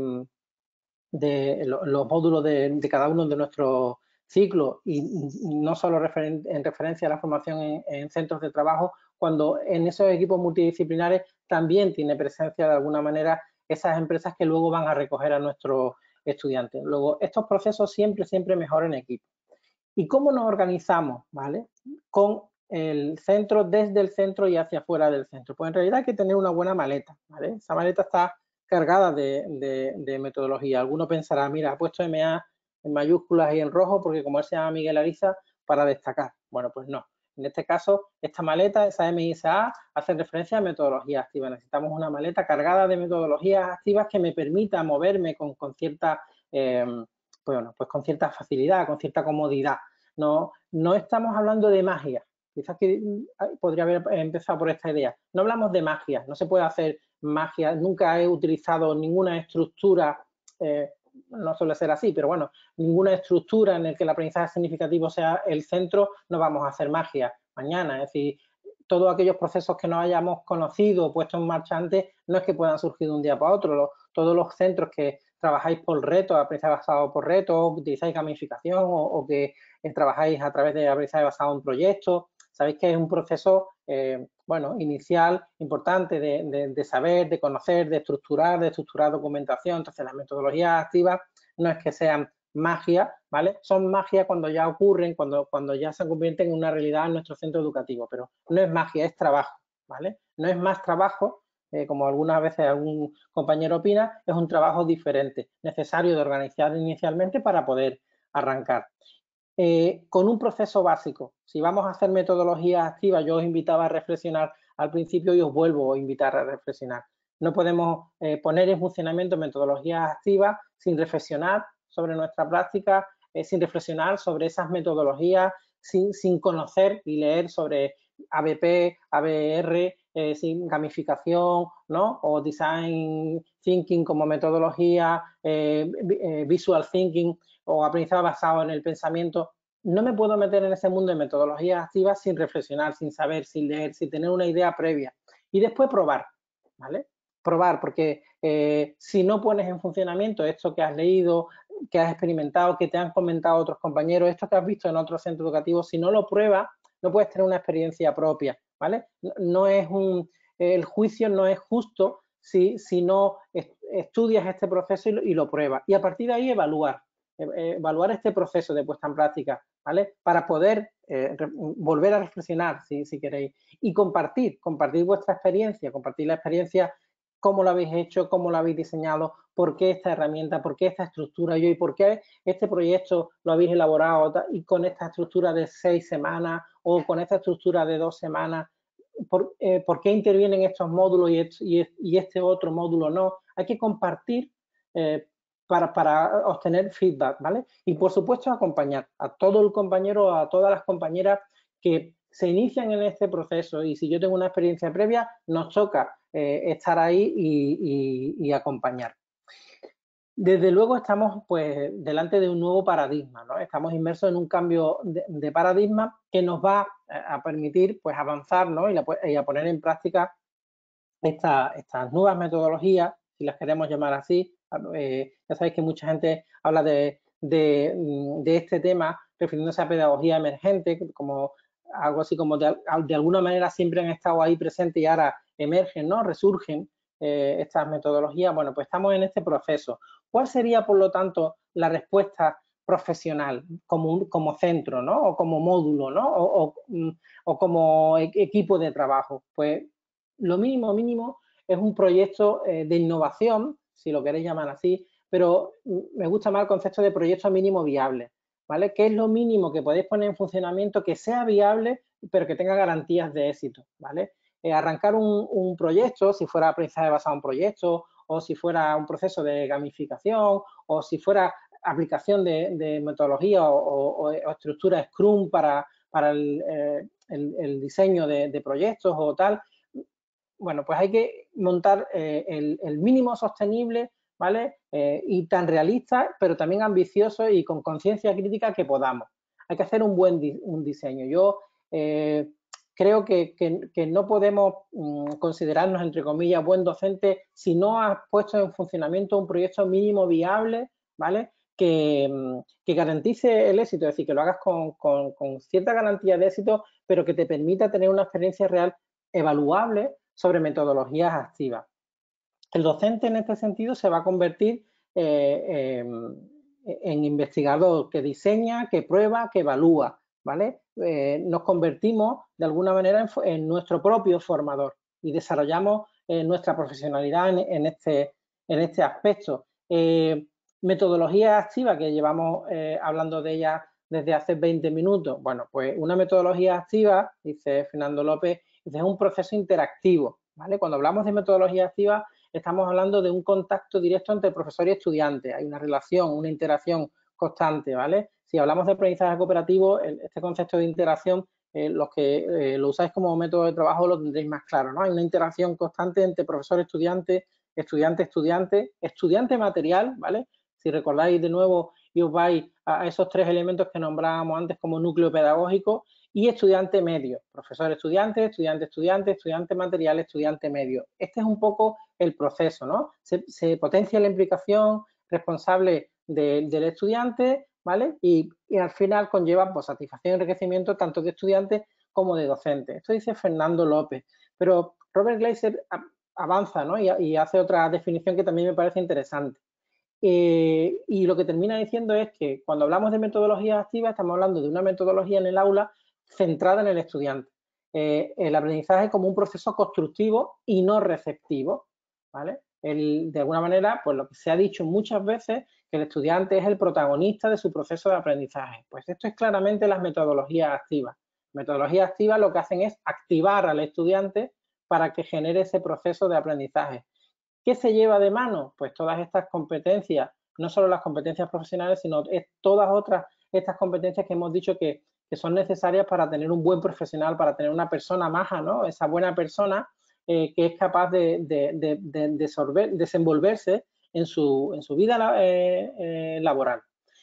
de los módulos de, de cada uno de nuestros ciclos, y no solo referen, en referencia a la formación en, en centros de trabajo, cuando en esos equipos multidisciplinares también tiene presencia de alguna manera esas empresas que luego van a recoger a nuestros estudiantes. Luego, estos procesos siempre, siempre mejor en equipo. ¿Y cómo nos organizamos? ¿Vale? Con el centro, desde el centro y hacia afuera del centro. Pues en realidad hay que tener una buena maleta, ¿vale? Esa maleta está cargadas de, de, de metodología. Alguno pensará, mira, ha puesto M A en mayúsculas y en rojo porque como él se llama Miguel Ariza, para destacar. Bueno, pues no. En este caso, esta maleta, esa M I S A, hace referencia a metodología activa. Necesitamos una maleta cargada de metodologías activas que me permita moverme con, con cierta, eh, bueno, pues con cierta facilidad, con cierta comodidad. No, no estamos hablando de magia. Quizás que podría haber empezado por esta idea. No hablamos de magia, no se puede hacer magia. Nunca he utilizado ninguna estructura, eh, no suele ser así, pero bueno, ninguna estructura en la que el aprendizaje significativo sea el centro, no vamos a hacer magia mañana. Es decir, todos aquellos procesos que no hayamos conocido o puesto en marcha antes, no es que puedan surgir de un día para otro. Los, todos los centros que trabajáis por retos, aprendizaje basado por retos, utilizáis gamificación o, o que eh, trabajáis a través de aprendizaje basado en proyectos, sabéis que es un proceso, eh, bueno, inicial, importante de, de, de saber, de conocer, de estructurar, de estructurar documentación. Entonces, las metodologías activas no es que sean magia, ¿vale? Son magia cuando ya ocurren, cuando, cuando ya se convierten en una realidad en nuestro centro educativo, pero no es magia, es trabajo, ¿vale? No es más trabajo, eh, como algunas veces algún compañero opina, es un trabajo diferente, necesario de organizar inicialmente para poder arrancar. Eh, con un proceso básico. Si vamos a hacer metodologías activas, yo os invitaba a reflexionar al principio y os vuelvo a invitar a reflexionar. No podemos eh, poner en funcionamiento metodologías activas sin reflexionar sobre nuestra práctica, eh, sin reflexionar sobre esas metodologías, sin, sin conocer y leer sobre A B P, A B R, eh, sin gamificación, ¿no? O Design Thinking como metodología, eh, eh, Visual Thinking o aprendizaje basado en el pensamiento. No me puedo meter en ese mundo de metodologías activas sin reflexionar, sin saber, sin leer, sin tener una idea previa. Y después probar, ¿vale? Probar, porque eh, si no pones en funcionamiento esto que has leído, que has experimentado, que te han comentado otros compañeros, esto que has visto en otros centros educativos, si no lo pruebas, no puedes tener una experiencia propia, ¿vale? No es un, el juicio no es justo si, si no estudias este proceso y lo, y lo pruebas. Y a partir de ahí evaluar. evaluar este proceso de puesta en práctica, ¿vale? Para poder eh, volver a reflexionar, si, si queréis, y compartir, compartir vuestra experiencia, compartir la experiencia, cómo lo habéis hecho, cómo lo habéis diseñado, por qué esta herramienta, por qué esta estructura y por qué este proyecto lo habéis elaborado y con esta estructura de seis semanas o con esta estructura de dos semanas, por, eh, por qué intervienen estos módulos y, y, y este otro módulo no. Hay que compartir eh, Para, para obtener feedback, ¿vale? Y, por supuesto, acompañar a todo el compañero, a todas las compañeras que se inician en este proceso y si yo tengo una experiencia previa, nos toca eh, estar ahí y, y, y acompañar. Desde luego estamos pues delante de un nuevo paradigma, ¿no? Estamos inmersos en un cambio de, de paradigma que nos va a permitir pues avanzar, ¿no? y, la, y a poner en práctica esta, estas nuevas metodologías, si las queremos llamar así. Eh, ya sabéis que mucha gente habla de, de, de este tema refiriéndose a pedagogía emergente, como algo así como de, de alguna manera siempre han estado ahí presentes y ahora emergen, ¿no? Resurgen eh, estas metodologías. Bueno, pues estamos en este proceso. ¿Cuál sería, por lo tanto, la respuesta profesional como, como centro, ¿no? O como módulo, ¿no? O, o, o como equipo de trabajo? Pues lo mínimo, mínimo es un proyecto eh, de innovación, si lo queréis llamar así, pero me gusta más el concepto de proyecto mínimo viable, ¿vale? ¿Qué es lo mínimo que podéis poner en funcionamiento que sea viable, pero que tenga garantías de éxito, ¿vale? Eh, arrancar un, un proyecto, si fuera aprendizaje basado en proyectos, o si fuera un proceso de gamificación, o si fuera aplicación de, de metodología o, o, o estructura Scrum para, para el, eh, el, el diseño de, de proyectos o tal. Bueno, pues hay que montar eh, el, el mínimo sostenible, ¿vale? Eh, y tan realista, pero también ambicioso y con conciencia crítica que podamos. Hay que hacer un buen di un diseño. Yo eh, creo que, que, que no podemos mm, considerarnos, entre comillas, buen docente si no has puesto en funcionamiento un proyecto mínimo viable, ¿vale? Que, que garantice el éxito, es decir, que lo hagas con, con, con cierta garantía de éxito, pero que te permita tener una experiencia real evaluable sobre metodologías activas. El docente en este sentido se va a convertir eh, eh, en investigador que diseña, que prueba, que evalúa, ¿vale? Eh, nos convertimos de alguna manera en, en nuestro propio formador y desarrollamos eh, nuestra profesionalidad en, en, este, en este aspecto. Eh, metodología activa, que llevamos eh, hablando de ella desde hace veinte minutos. Bueno, pues una metodología activa, dice Fernando López, es un proceso interactivo, ¿vale? Cuando hablamos de metodología activa, estamos hablando de un contacto directo entre profesor y estudiante. Hay una relación, una interacción constante, ¿vale? Si hablamos de aprendizaje cooperativo, este concepto de interacción, eh, los que eh, lo usáis como método de trabajo lo tendréis más claro, ¿no? Hay una interacción constante entre profesor-estudiante, estudiante-estudiante, estudiante material, ¿vale? Si recordáis de nuevo y os vais a esos tres elementos que nombrábamos antes como núcleo pedagógico, y estudiante medio, profesor-estudiante, estudiante-estudiante, estudiante material, estudiante medio. Este es un poco el proceso, ¿no? Se, se potencia la implicación responsable de, del estudiante, ¿vale? Y, y al final conlleva pues, satisfacción y enriquecimiento tanto de estudiantes como de docentes. Esto dice Fernando López, pero Robert Gleiser avanza, ¿no? Y, y hace otra definición que también me parece interesante. Eh, y lo que termina diciendo es que cuando hablamos de metodología activa estamos hablando de una metodología en el aula centrada en el estudiante. Eh, el aprendizaje como un proceso constructivo y no receptivo, ¿vale? El, de alguna manera, pues lo que se ha dicho muchas veces, que el estudiante es el protagonista de su proceso de aprendizaje. Pues esto es claramente las metodologías activas. Metodologías activas lo que hacen es activar al estudiante para que genere ese proceso de aprendizaje. ¿Qué se lleva de mano? Pues todas estas competencias, no solo las competencias profesionales, sino todas otras estas competencias que hemos dicho que, que son necesarias para tener un buen profesional, para tener una persona maja, ¿no? Esa buena persona eh, que es capaz de, de, de, de, de sorber, desenvolverse en su, en su vida eh, eh, laboral.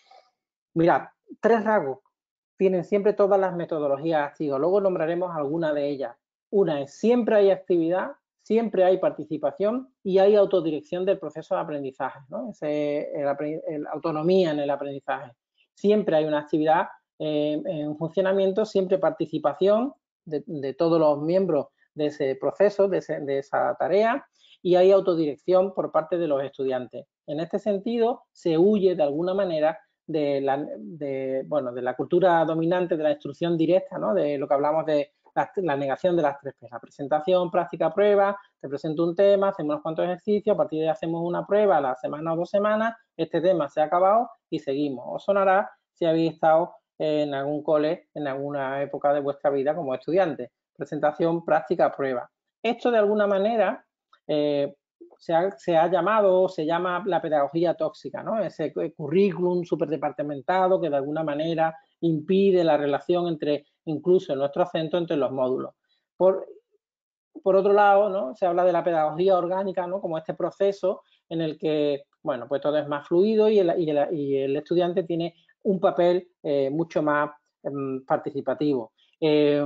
Mirad, tres rasgos tienen siempre todas las metodologías activas. Luego nombraremos alguna de ellas. Una es siempre hay actividad, siempre hay participación y hay autodirección del proceso de aprendizaje, ¿no? Ese, el, el, autonomía en el aprendizaje. Siempre hay una actividad eh, en funcionamiento, siempre participación de, de todos los miembros de ese proceso, de, ese, de esa tarea, y hay autodirección por parte de los estudiantes. En este sentido, se huye de alguna manera de la, de, bueno, de la cultura dominante de la instrucción directa, ¿no? De lo que hablamos de la, la negación de las tres P, la presentación, práctica, prueba, te presento un tema, hacemos unos cuantos ejercicios, a partir de ahí hacemos una prueba a la semana o dos semanas, este tema se ha acabado y seguimos. Os sonará si habéis estado en algún cole en alguna época de vuestra vida como estudiante. Presentación, práctica, prueba. Esto de alguna manera eh, Se ha, se ha llamado, se llama la pedagogía tóxica, ¿no? Ese currículum superdepartamentado que de alguna manera impide la relación entre, incluso en nuestro centro, entre los módulos. Por, por otro lado, ¿no? Se habla de la pedagogía orgánica, ¿no? Como este proceso en el que, bueno, pues todo es más fluido y el, y el, y el estudiante tiene un papel eh, mucho más eh, participativo. Eh,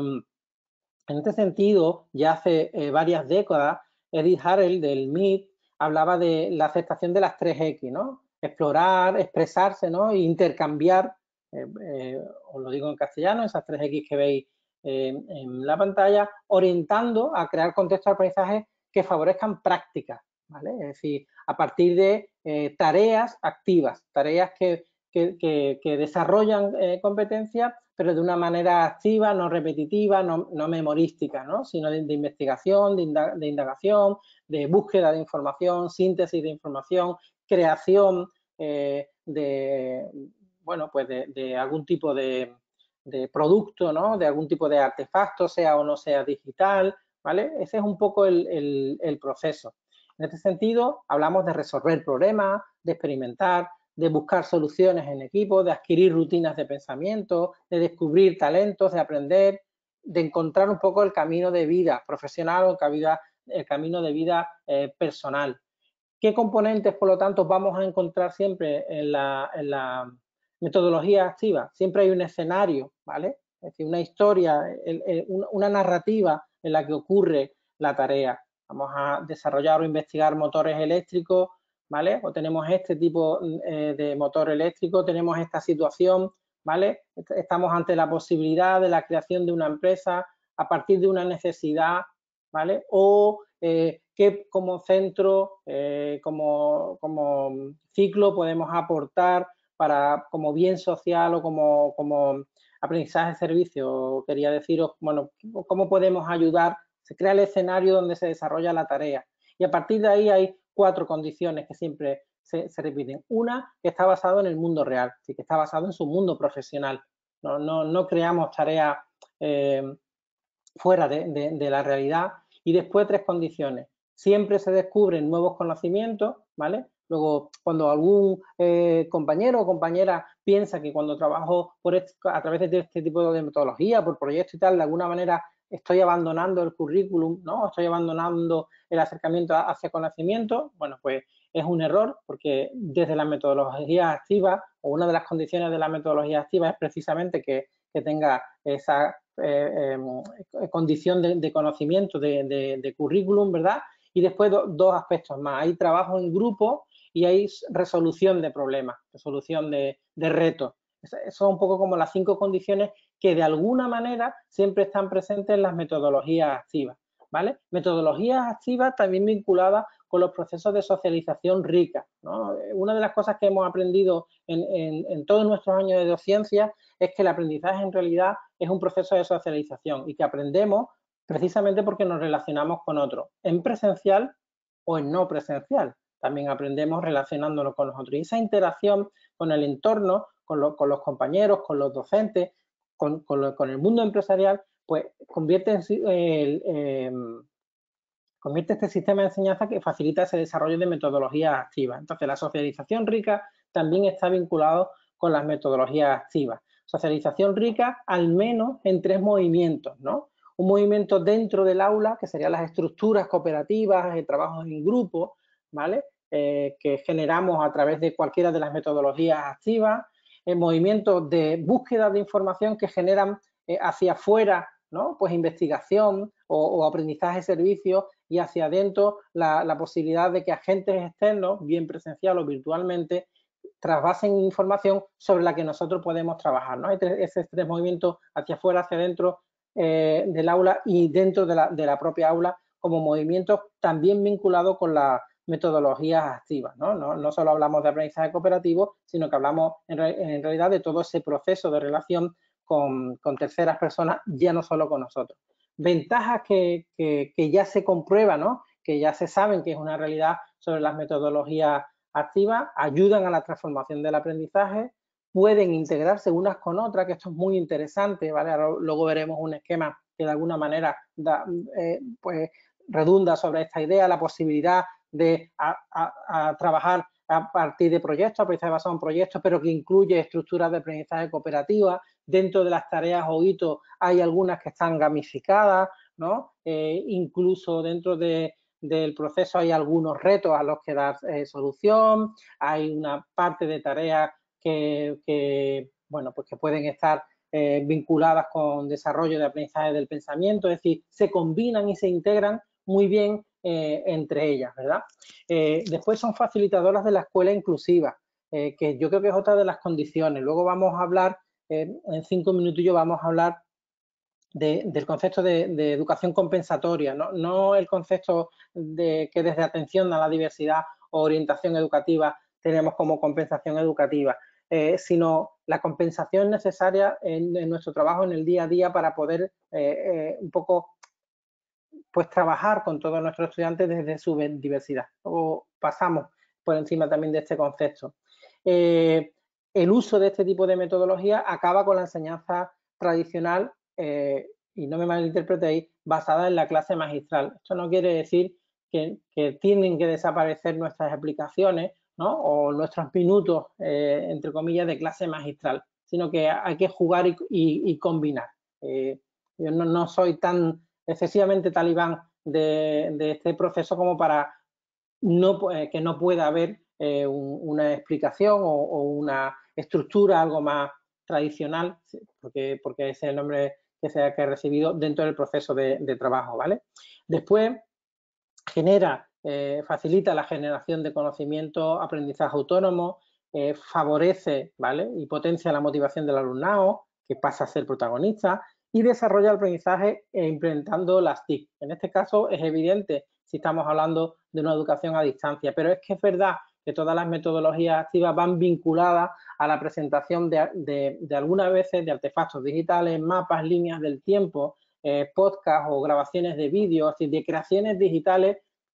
en este sentido, ya hace eh, varias décadas, Edith Harrell del M I T hablaba de la aceptación de las tres X, ¿no? Explorar, expresarse, ¿no? E intercambiar, eh, eh, os lo digo en castellano, esas tres X que veis eh, en la pantalla, orientando a crear contextos de aprendizaje que favorezcan prácticas, ¿vale? Es decir, a partir de eh, tareas activas, tareas que, que, que, que desarrollan eh, competencias, pero de una manera activa, no repetitiva, no, no memorística, ¿no? Sino de, de investigación, de, indag de indagación, de búsqueda de información, síntesis de información, creación eh, de, bueno, pues de, de algún tipo de, de producto, ¿no? De algún tipo de artefacto, sea o no sea digital, ¿vale? Ese es un poco el, el, el proceso. En este sentido, hablamos de resolver problemas, de experimentar, de buscar soluciones en equipo, de adquirir rutinas de pensamiento, de descubrir talentos, de aprender, de encontrar un poco el camino de vida profesional o el camino de vida eh, personal. ¿Qué componentes, por lo tanto, vamos a encontrar siempre en la, en la metodología activa? Siempre hay un escenario, ¿vale? Es decir, una historia, el, el, una narrativa en la que ocurre la tarea. Vamos a desarrollar o investigar motores eléctricos, ¿vale? O tenemos este tipo eh, de motor eléctrico, tenemos esta situación, ¿vale? Estamos ante la posibilidad de la creación de una empresa a partir de una necesidad, ¿vale? O eh, que como centro, eh, como, como ciclo podemos aportar para como bien social o como, como aprendizaje de servicio. Quería deciros, bueno, cómo podemos ayudar, se crea el escenario donde se desarrolla la tarea. Y a partir de ahí hay cuatro condiciones que siempre se, se repiten. Una, que está basado en el mundo real, sí, que está basado en su mundo profesional. No, no, no creamos tareas eh, fuera de, de, de la realidad. Y después tres condiciones. Siempre se descubren nuevos conocimientos, ¿vale? Luego, cuando algún eh, compañero o compañera piensa que cuando trabajo por este, a través de este tipo de metodología, por proyecto y tal, de alguna manera estoy abandonando el currículum, ¿no? Estoy abandonando el acercamiento hacia conocimiento, bueno, pues es un error, porque desde la metodología activa, o una de las condiciones de la metodología activa es precisamente que, que tenga esa eh, eh, condición de, de conocimiento, de, de, de currículum, ¿verdad? Y después do, dos aspectos más. Hay trabajo en grupo y hay resolución de problemas, resolución de, de retos. Eso es un poco como las cinco condiciones que de alguna manera siempre están presentes en las metodologías activas, ¿vale? Metodologías activas también vinculadas con los procesos de socialización rica, ¿no? Una de las cosas que hemos aprendido en, en, en todos nuestros años de docencia es que el aprendizaje en realidad es un proceso de socialización y que aprendemos precisamente porque nos relacionamos con otros, en presencial o en no presencial. También aprendemos relacionándonos con los otros. Y esa interacción con el entorno, con, lo, con los compañeros, con los docentes, con, con, lo, con el mundo empresarial, pues convierte, en, eh, eh, convierte este sistema de enseñanza que facilita ese desarrollo de metodologías activas. Entonces, la socialización rica también está vinculado con las metodologías activas. Socialización rica al menos en tres movimientos, ¿no? Un movimiento dentro del aula, que serían las estructuras cooperativas, el trabajo en grupo, ¿vale? Eh, que generamos a través de cualquiera de las metodologías activas, el movimiento de búsqueda de información que generan eh, hacia afuera, ¿no? Pues investigación o, o aprendizaje servicios y hacia adentro la, la posibilidad de que agentes externos, bien presencial o virtualmente, trasvasen información sobre la que nosotros podemos trabajar, ¿no? Hay tres, esos tres movimientos hacia afuera, hacia adentro eh, del aula y dentro de la, de la propia aula como movimientos también vinculados con las metodologías activas, ¿no? No, no solo hablamos de aprendizaje cooperativo, sino que hablamos en, en realidad de todo ese proceso de relación con, con terceras personas, ya no solo con nosotros. Ventajas que, que, que ya se comprueban, ¿no? Que ya se saben que es una realidad sobre las metodologías activas, ayudan a la transformación del aprendizaje, pueden integrarse unas con otras, que esto es muy interesante, ¿vale? Ahora, luego veremos un esquema que de alguna manera da, eh, pues, redunda sobre esta idea, la posibilidad de a, a, a trabajar a partir de proyectos, aprendizaje basado en proyectos, pero que incluye estructuras de aprendizaje cooperativa. Dentro de las tareas o hitos hay algunas que están gamificadas, ¿no? Eh, incluso dentro de, del proceso hay algunos retos a los que dar eh, solución, hay una parte de tareas que, que, bueno, pues que pueden estar eh, vinculadas con desarrollo de aprendizaje del pensamiento, es decir, se combinan y se integran muy bien eh, entre ellas, ¿verdad? Eh, después son facilitadoras de la escuela inclusiva, eh, que yo creo que es otra de las condiciones. Luego vamos a hablar, eh, en cinco minutillos vamos a hablar de, del concepto de, de educación compensatoria, ¿no? No el concepto de que desde atención a la diversidad o orientación educativa tenemos como compensación educativa, eh, sino la compensación necesaria en, en nuestro trabajo en el día a día para poder eh, eh, un poco pues trabajar con todos nuestros estudiantes desde su diversidad. Luego pasamos por encima también de este concepto. Eh, el uso de este tipo de metodología acaba con la enseñanza tradicional, eh, y no me malinterpretéis, basada en la clase magistral. Esto no quiere decir que, que tienen que desaparecer nuestras explicaciones, ¿no? O nuestros minutos, eh, entre comillas, de clase magistral, sino que hay que jugar y, y, y combinar. Eh, yo no, no soy tan excesivamente talibán de, de este proceso como para no, eh, que no pueda haber eh, un, una explicación o, o una estructura algo más tradicional, porque, porque ese es el nombre que se ha que recibido dentro del proceso de, de trabajo, ¿vale? Después genera, eh, facilita la generación de conocimiento, aprendizaje autónomo, eh, favorece, ¿vale? Y potencia la motivación del alumnado, que pasa a ser protagonista, y desarrolla el aprendizaje e implementando las T I C. En este caso es evidente si estamos hablando de una educación a distancia, pero es que es verdad que todas las metodologías activas van vinculadas a la presentación de, de, de algunas veces de artefactos digitales, mapas, líneas del tiempo, eh, podcast o grabaciones de vídeo, es decir, de creaciones digitales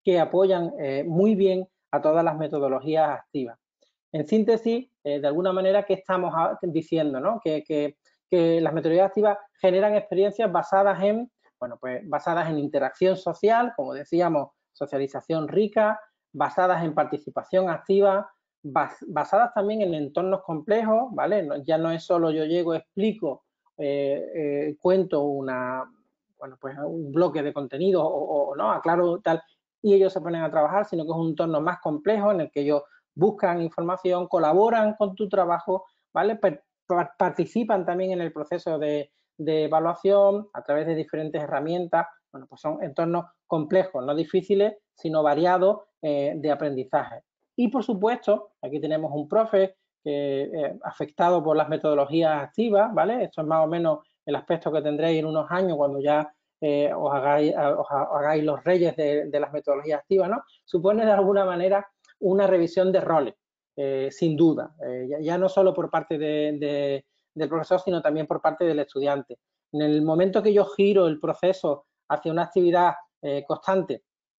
que apoyan eh, muy bien a todas las metodologías activas. En síntesis, eh, de alguna manera, ¿qué estamos diciendo? ¿No? Que, que, que las metodologías activas generan experiencias basadas en, bueno, pues basadas en interacción social, como decíamos, socialización rica, basadas en participación activa, bas, basadas también en entornos complejos, ¿vale? No, ya no es solo yo llego, explico, eh, eh, cuento una, bueno, pues un bloque de contenido o, o no, aclaro tal, y ellos se ponen a trabajar, sino que es un entorno más complejo en el que ellos buscan información, colaboran con tu trabajo, ¿vale? Participan también en el proceso de, de evaluación a través de diferentes herramientas. Bueno, pues son entornos complejos, no difíciles, sino variados eh, de aprendizaje. Y, por supuesto, aquí tenemos un profe que, eh, afectado por las metodologías activas, ¿vale? Esto es más o menos el aspecto que tendréis en unos años cuando ya eh, os, hagáis, os hagáis los reyes de, de las metodologías activas, ¿no? Supone, de alguna manera, una revisión de roles, eh, sin duda, eh, ya, ya no solo por parte de, de, del profesor, sino también por parte del estudiante. En el momento que yo giro el proceso hacia una actividad eh, constante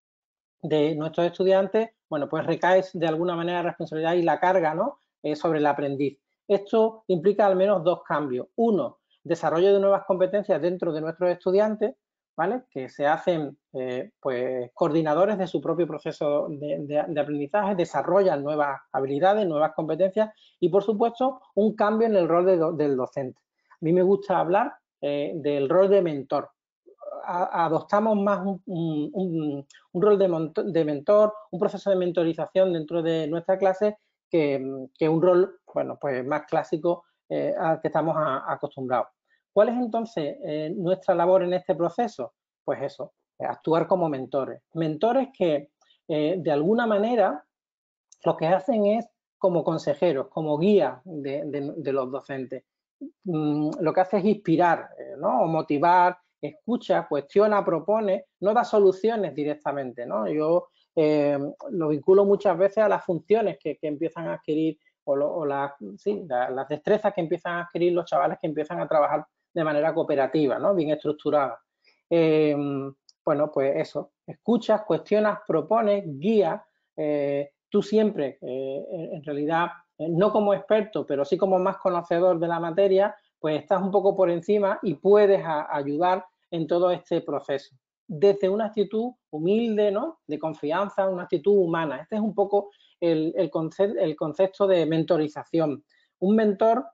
de nuestros estudiantes, bueno, pues recae de alguna manera la responsabilidad y la carga, ¿no? eh, sobre el aprendiz. Esto implica al menos dos cambios. Uno, desarrollo de nuevas competencias dentro de nuestros estudiantes, ¿vale? Que se hacen eh, pues, coordinadores de su propio proceso de, de, de aprendizaje, desarrollan nuevas habilidades, nuevas competencias y, por supuesto, un cambio en el rol de do, del docente. A mí me gusta hablar eh, del rol de mentor. A, adoptamos más un, un, un, un rol de, monto, de mentor, un proceso de mentorización dentro de nuestra clase que, que un rol, bueno, pues más clásico eh, al que estamos a, acostumbrados. ¿Cuál es entonces eh, nuestra labor en este proceso? Pues eso, actuar como mentores. Mentores que eh, de alguna manera lo que hacen es como consejeros, como guías de, de, de los docentes. Mm, lo que hace es inspirar, eh, ¿no? O motivar, escucha, cuestiona, propone, no da soluciones directamente, ¿no? Yo eh, lo vinculo muchas veces a las funciones que, que empiezan a adquirir o, lo, o las, sí, la, las destrezas que empiezan a adquirir los chavales que empiezan a trabajar de manera cooperativa, ¿no? Bien estructurada. Eh, bueno, pues eso, escuchas, cuestionas, propones, guías, eh, tú siempre, eh, en realidad, eh, no como experto, pero sí como más conocedor de la materia, pues estás un poco por encima y puedes a, ayudar en todo este proceso. Desde una actitud humilde, ¿no? De confianza, una actitud humana. Este es un poco el, el, concepto, el concepto de mentorización. Un mentor,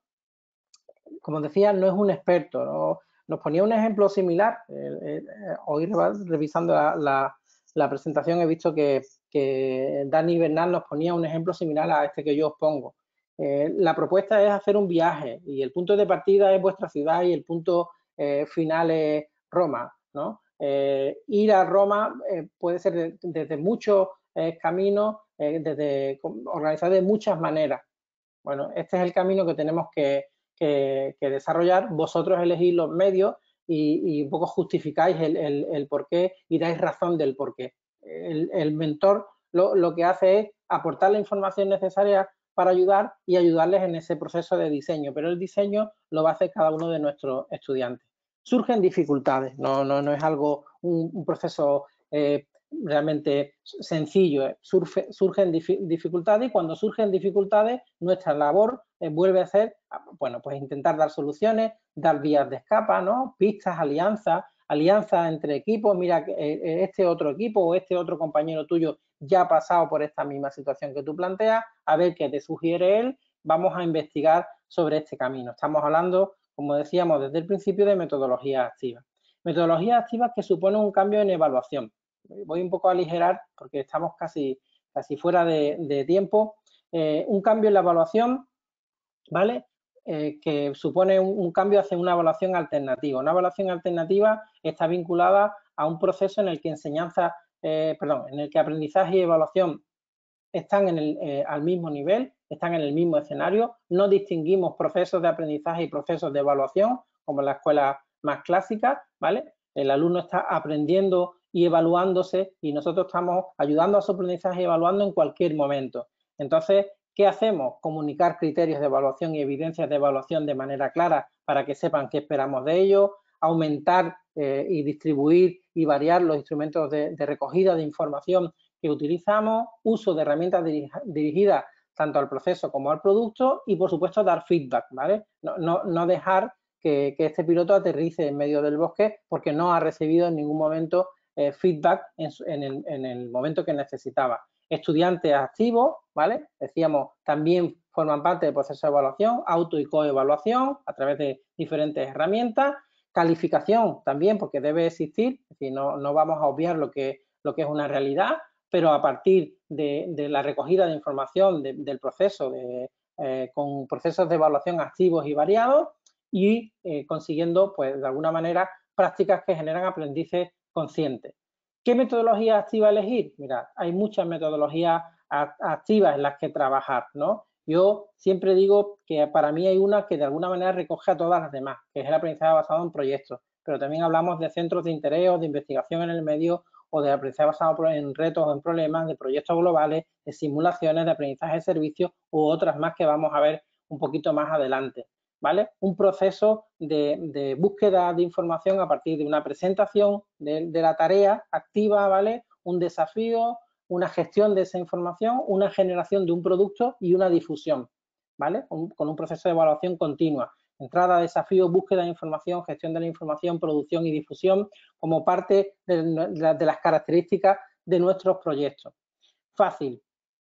como decía, no es un experto, ¿no? Nos ponía un ejemplo similar. Eh, eh, hoy revisando la, la, la presentación he visto que, que Dani Bernal nos ponía un ejemplo similar a este que yo os pongo. Eh, la propuesta es hacer un viaje y el punto de partida es vuestra ciudad y el punto eh, final es Roma, ¿no? Eh, ir a Roma eh, puede ser de, desde muchos eh, caminos, eh, desde organizado de muchas maneras. Bueno, este es el camino que tenemos que, que, que desarrollar. Vosotros elegís los medios y, y un poco justificáis el, el, el porqué y dais razón del porqué. El, el mentor lo, lo que hace es aportar la información necesaria para ayudar y ayudarles en ese proceso de diseño, pero el diseño lo va a hacer cada uno de nuestros estudiantes. Surgen dificultades, no, no, no es algo, un, un proceso eh, realmente sencillo, surge, surgen dificultades y cuando surgen dificultades nuestra labor eh, vuelve a ser, bueno, pues intentar dar soluciones, dar vías de escapa, ¿no? Pistas, alianzas, alianzas entre equipos, mira, eh, este otro equipo o este otro compañero tuyo ya ha pasado por esta misma situación que tú planteas, a ver qué te sugiere él, vamos a investigar sobre este camino. Estamos hablando, como decíamos desde el principio, de metodologías activas. Metodologías activas que suponen un cambio en evaluación. Voy un poco a aligerar porque estamos casi, casi fuera de, de tiempo. Eh, un cambio en la evaluación, ¿vale? Eh, que supone un, un cambio hacia una evaluación alternativa. Una evaluación alternativa está vinculada a un proceso en el que enseñanza, eh, perdón, en el que aprendizaje y evaluación están en el, eh, al mismo nivel, están en el mismo escenario. No distinguimos procesos de aprendizaje y procesos de evaluación como en la escuela más clásica, ¿vale? El alumno está aprendiendo y evaluándose y nosotros estamos ayudando a su aprendizaje y evaluando en cualquier momento. Entonces, ¿qué hacemos? Comunicar criterios de evaluación y evidencias de evaluación de manera clara para que sepan qué esperamos de ellos, aumentar eh, y distribuir y variar los instrumentos de, de recogida de información que utilizamos, uso de herramientas dirigidas tanto al proceso como al producto y, por supuesto, dar feedback, ¿vale? No, no, no dejar que, que este piloto aterrice en medio del bosque porque no ha recibido en ningún momento eh, feedback en, en, el, en el momento que necesitaba. Estudiantes activos, ¿vale? Decíamos, también forman parte del proceso de evaluación, auto y coevaluación a través de diferentes herramientas, calificación también, porque debe existir, es decir, no, no vamos a obviar lo que, lo que es una realidad, pero a partir de, de la recogida de información de, del proceso, de, eh, con procesos de evaluación activos y variados y eh, consiguiendo, pues, de alguna manera, prácticas que generan aprendices conscientes. ¿Qué metodología activa elegir? Mira, hay muchas metodologías activas en las que trabajar, ¿no? Yo siempre digo que para mí hay una que de alguna manera recoge a todas las demás, que es el aprendizaje basado en proyectos, pero también hablamos de centros de interés o de investigación en el medio o de aprendizaje basado en retos o en problemas, de proyectos globales, de simulaciones, de aprendizaje de servicios u otras más que vamos a ver un poquito más adelante, ¿vale? Un proceso de, de búsqueda de información a partir de una presentación de, de la tarea activa, ¿vale? Un desafío, una gestión de esa información, una generación de un producto y una difusión, ¿vale? Con, con un proceso de evaluación continua. Entrada, desafío, búsqueda de información, gestión de la información, producción y difusión como parte de, de, de las características de nuestros proyectos. Fácil,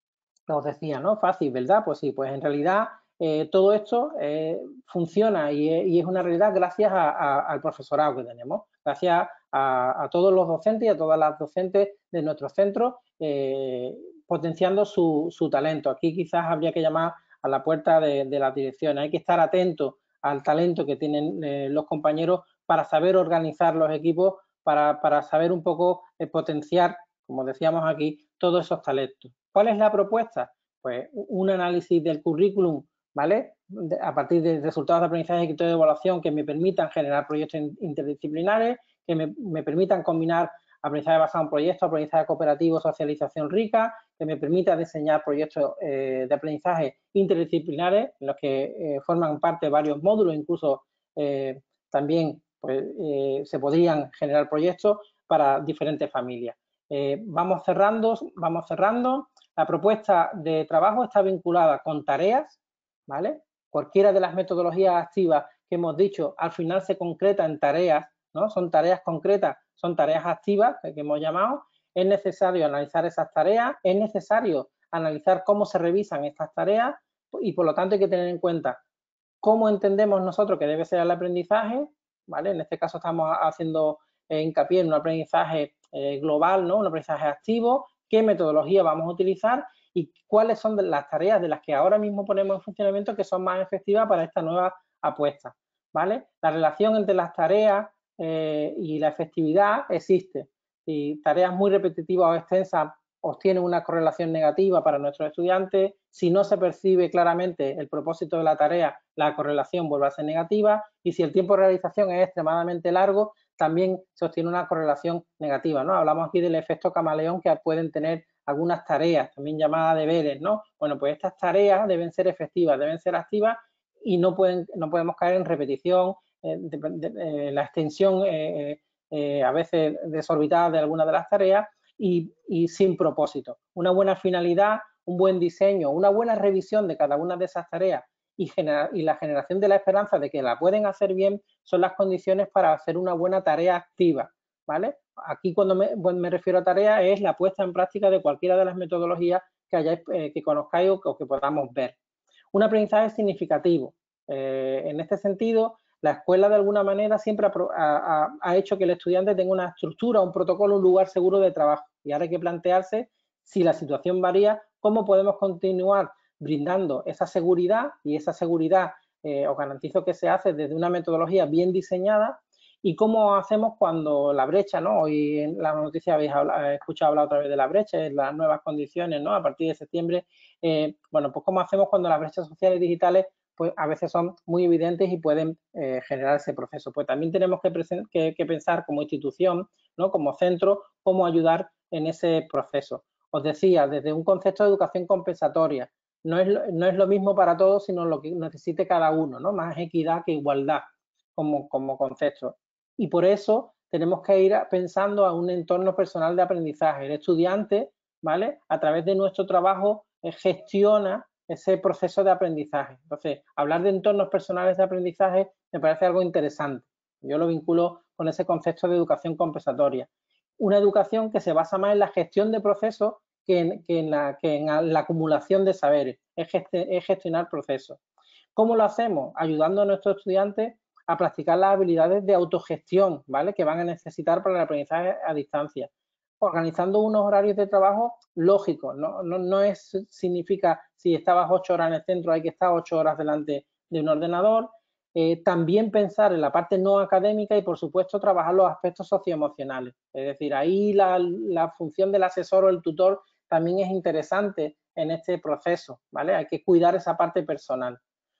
os decía, ¿no? Fácil, ¿verdad? Pues sí, pues en realidad eh, todo esto eh, funciona y, y es una realidad gracias a, a, al profesorado que tenemos, gracias a, a todos los docentes y a todas las docentes de nuestros centros, eh, potenciando su, su talento. Aquí quizás habría que llamar a la puerta de, de las direcciones. Hay que estar atentos al talento que tienen eh, los compañeros para saber organizar los equipos, para, para saber un poco eh, potenciar, como decíamos aquí, todos esos talentos. ¿Cuál es la propuesta? Pues un análisis del currículum, ¿vale? A partir de resultados de aprendizaje y criterios de evaluación que me permitan generar proyectos interdisciplinares, que me, me permitan combinar aprendizaje basado en proyectos, aprendizaje cooperativo, socialización rica, que me permita diseñar proyectos eh, de aprendizaje interdisciplinares en los que eh, forman parte varios módulos, incluso eh, también pues, eh, se podrían generar proyectos para diferentes familias. Eh, vamos cerrando, vamos cerrando. La propuesta de trabajo está vinculada con tareas, ¿vale? Cualquiera de las metodologías activas que hemos dicho al final se concreta en tareas, ¿no? Son tareas concretas, son tareas activas que hemos llamado. Es necesario analizar esas tareas, es necesario analizar cómo se revisan estas tareas y por lo tanto hay que tener en cuenta cómo entendemos nosotros que debe ser el aprendizaje, ¿vale? En este caso estamos haciendo eh, hincapié en un aprendizaje eh, global, ¿no? Un aprendizaje activo, qué metodología vamos a utilizar y cuáles son las tareas de las que ahora mismo ponemos en funcionamiento que son más efectivas para esta nueva apuesta, ¿vale? La relación entre las tareas eh, y la efectividad existe. Si tareas muy repetitivas o extensas obtienen una correlación negativa para nuestros estudiantes, si no se percibe claramente el propósito de la tarea, la correlación vuelve a ser negativa y si el tiempo de realización es extremadamente largo, también se obtiene una correlación negativa, ¿no? Hablamos aquí del efecto camaleón que pueden tener algunas tareas, también llamadas deberes, ¿no? Bueno, pues estas tareas deben ser efectivas, deben ser activas y no, pueden, no podemos caer en repetición, eh, de, de, de, la extensión eh, eh, a veces desorbitada de algunas de las tareas y, y sin propósito. Una buena finalidad, un buen diseño, una buena revisión de cada una de esas tareas y, generar, y la generación de la esperanza de que la pueden hacer bien son las condiciones para hacer una buena tarea activa, ¿vale? Aquí cuando me, me refiero a tarea es la puesta en práctica de cualquiera de las metodologías que, hayáis, eh, que conozcáis o, o que podamos ver. Un aprendizaje significativo. Eh, en este sentido, la escuela de alguna manera siempre ha, ha, ha hecho que el estudiante tenga una estructura, un protocolo, un lugar seguro de trabajo. Y ahora hay que plantearse, si la situación varía, cómo podemos continuar brindando esa seguridad y esa seguridad eh, os garantizo que se hace desde una metodología bien diseñada y cómo hacemos cuando la brecha, ¿no? Hoy en la noticia habéis hablado, escuchado hablar otra vez de la brecha, en las nuevas condiciones, ¿no? A partir de septiembre, eh, bueno, pues cómo hacemos cuando las brechas sociales y digitales pues a veces son muy evidentes y pueden eh, generar ese proceso. Pues también tenemos que, que, que pensar como institución, ¿no? Como centro, cómo ayudar en ese proceso. Os decía, desde un concepto de educación compensatoria, no es, no es lo mismo para todos, sino lo que necesite cada uno, ¿no? Más equidad que igualdad como, como concepto. y por eso tenemos que ir pensando a un entorno personal de aprendizaje. El estudiante, ¿vale?, a través de nuestro trabajo eh, gestiona ese proceso de aprendizaje. Entonces, hablar de entornos personales de aprendizaje me parece algo interesante. Yo lo vinculo con ese concepto de educación compensatoria. Una educación que se basa más en la gestión de procesos que en, que en, la, que en la acumulación de saberes, es, gest es gestionar procesos. ¿Cómo lo hacemos? Ayudando a nuestros estudiantes a practicar las habilidades de autogestión, ¿vale?, que van a necesitar para el aprendizaje a distancia. Organizando unos horarios de trabajo lógicos, no, no, no es, significa si estabas ocho horas en el centro hay que estar ocho horas delante de un ordenador. Eh, también pensar en la parte no académica y, por supuesto, trabajar los aspectos socioemocionales. Es decir, ahí la, la función del asesor o el tutor también es interesante en este proceso, ¿vale? Hay que cuidar esa parte personal.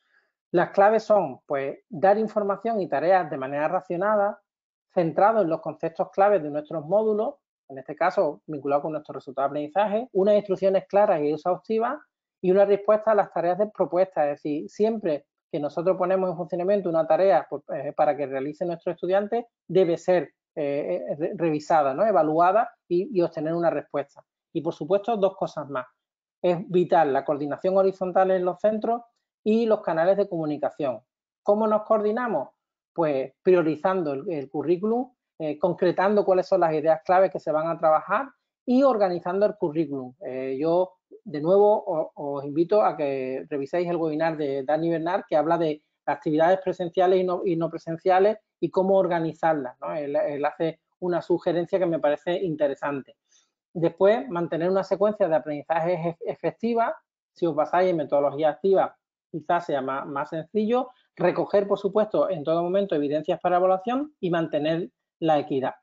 Las claves son, pues, dar información y tareas de manera racionada, centrado en los conceptos claves de nuestros módulos, en este caso vinculado con nuestro resultado de aprendizaje, unas instrucciones claras y exhaustivas y una respuesta a las tareas de propuesta. Es decir, siempre que nosotros ponemos en funcionamiento una tarea pues, eh, para que realice nuestro estudiante, debe ser eh, re revisada, ¿no?, evaluada y, y obtener una respuesta. Y, por supuesto, dos cosas más. Es vital la coordinación horizontal en los centros y los canales de comunicación. ¿Cómo nos coordinamos? Pues priorizando el, el currículum, eh, concretando cuáles son las ideas claves que se van a trabajar y organizando el currículum. Eh, yo, de nuevo, os, os invito a que reviséis el webinar de Dani Bernard, que habla de actividades presenciales y no, y no presenciales y cómo organizarlas, ¿no? Él, él hace una sugerencia que me parece interesante. Después, mantener una secuencia de aprendizaje efectiva. Si os basáis en metodología activa, quizás sea más, más sencillo. Recoger, por supuesto, en todo momento evidencias para evaluación y mantener la equidad.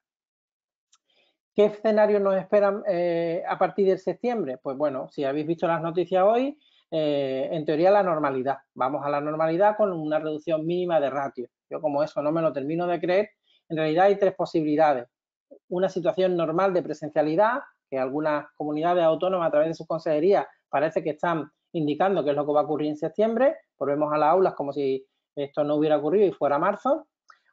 ¿Qué escenarios nos esperan eh, a partir de septiembre? Pues bueno, si habéis visto las noticias hoy, eh, en teoría la normalidad. Vamos a la normalidad con una reducción mínima de ratio. Yo como eso no me lo termino de creer. En realidad hay tres posibilidades. Una situación normal de presencialidad, que algunas comunidades autónomas a través de sus consejerías parece que están indicando qué es lo que va a ocurrir en septiembre. Volvemos a las aulas como si esto no hubiera ocurrido y fuera marzo.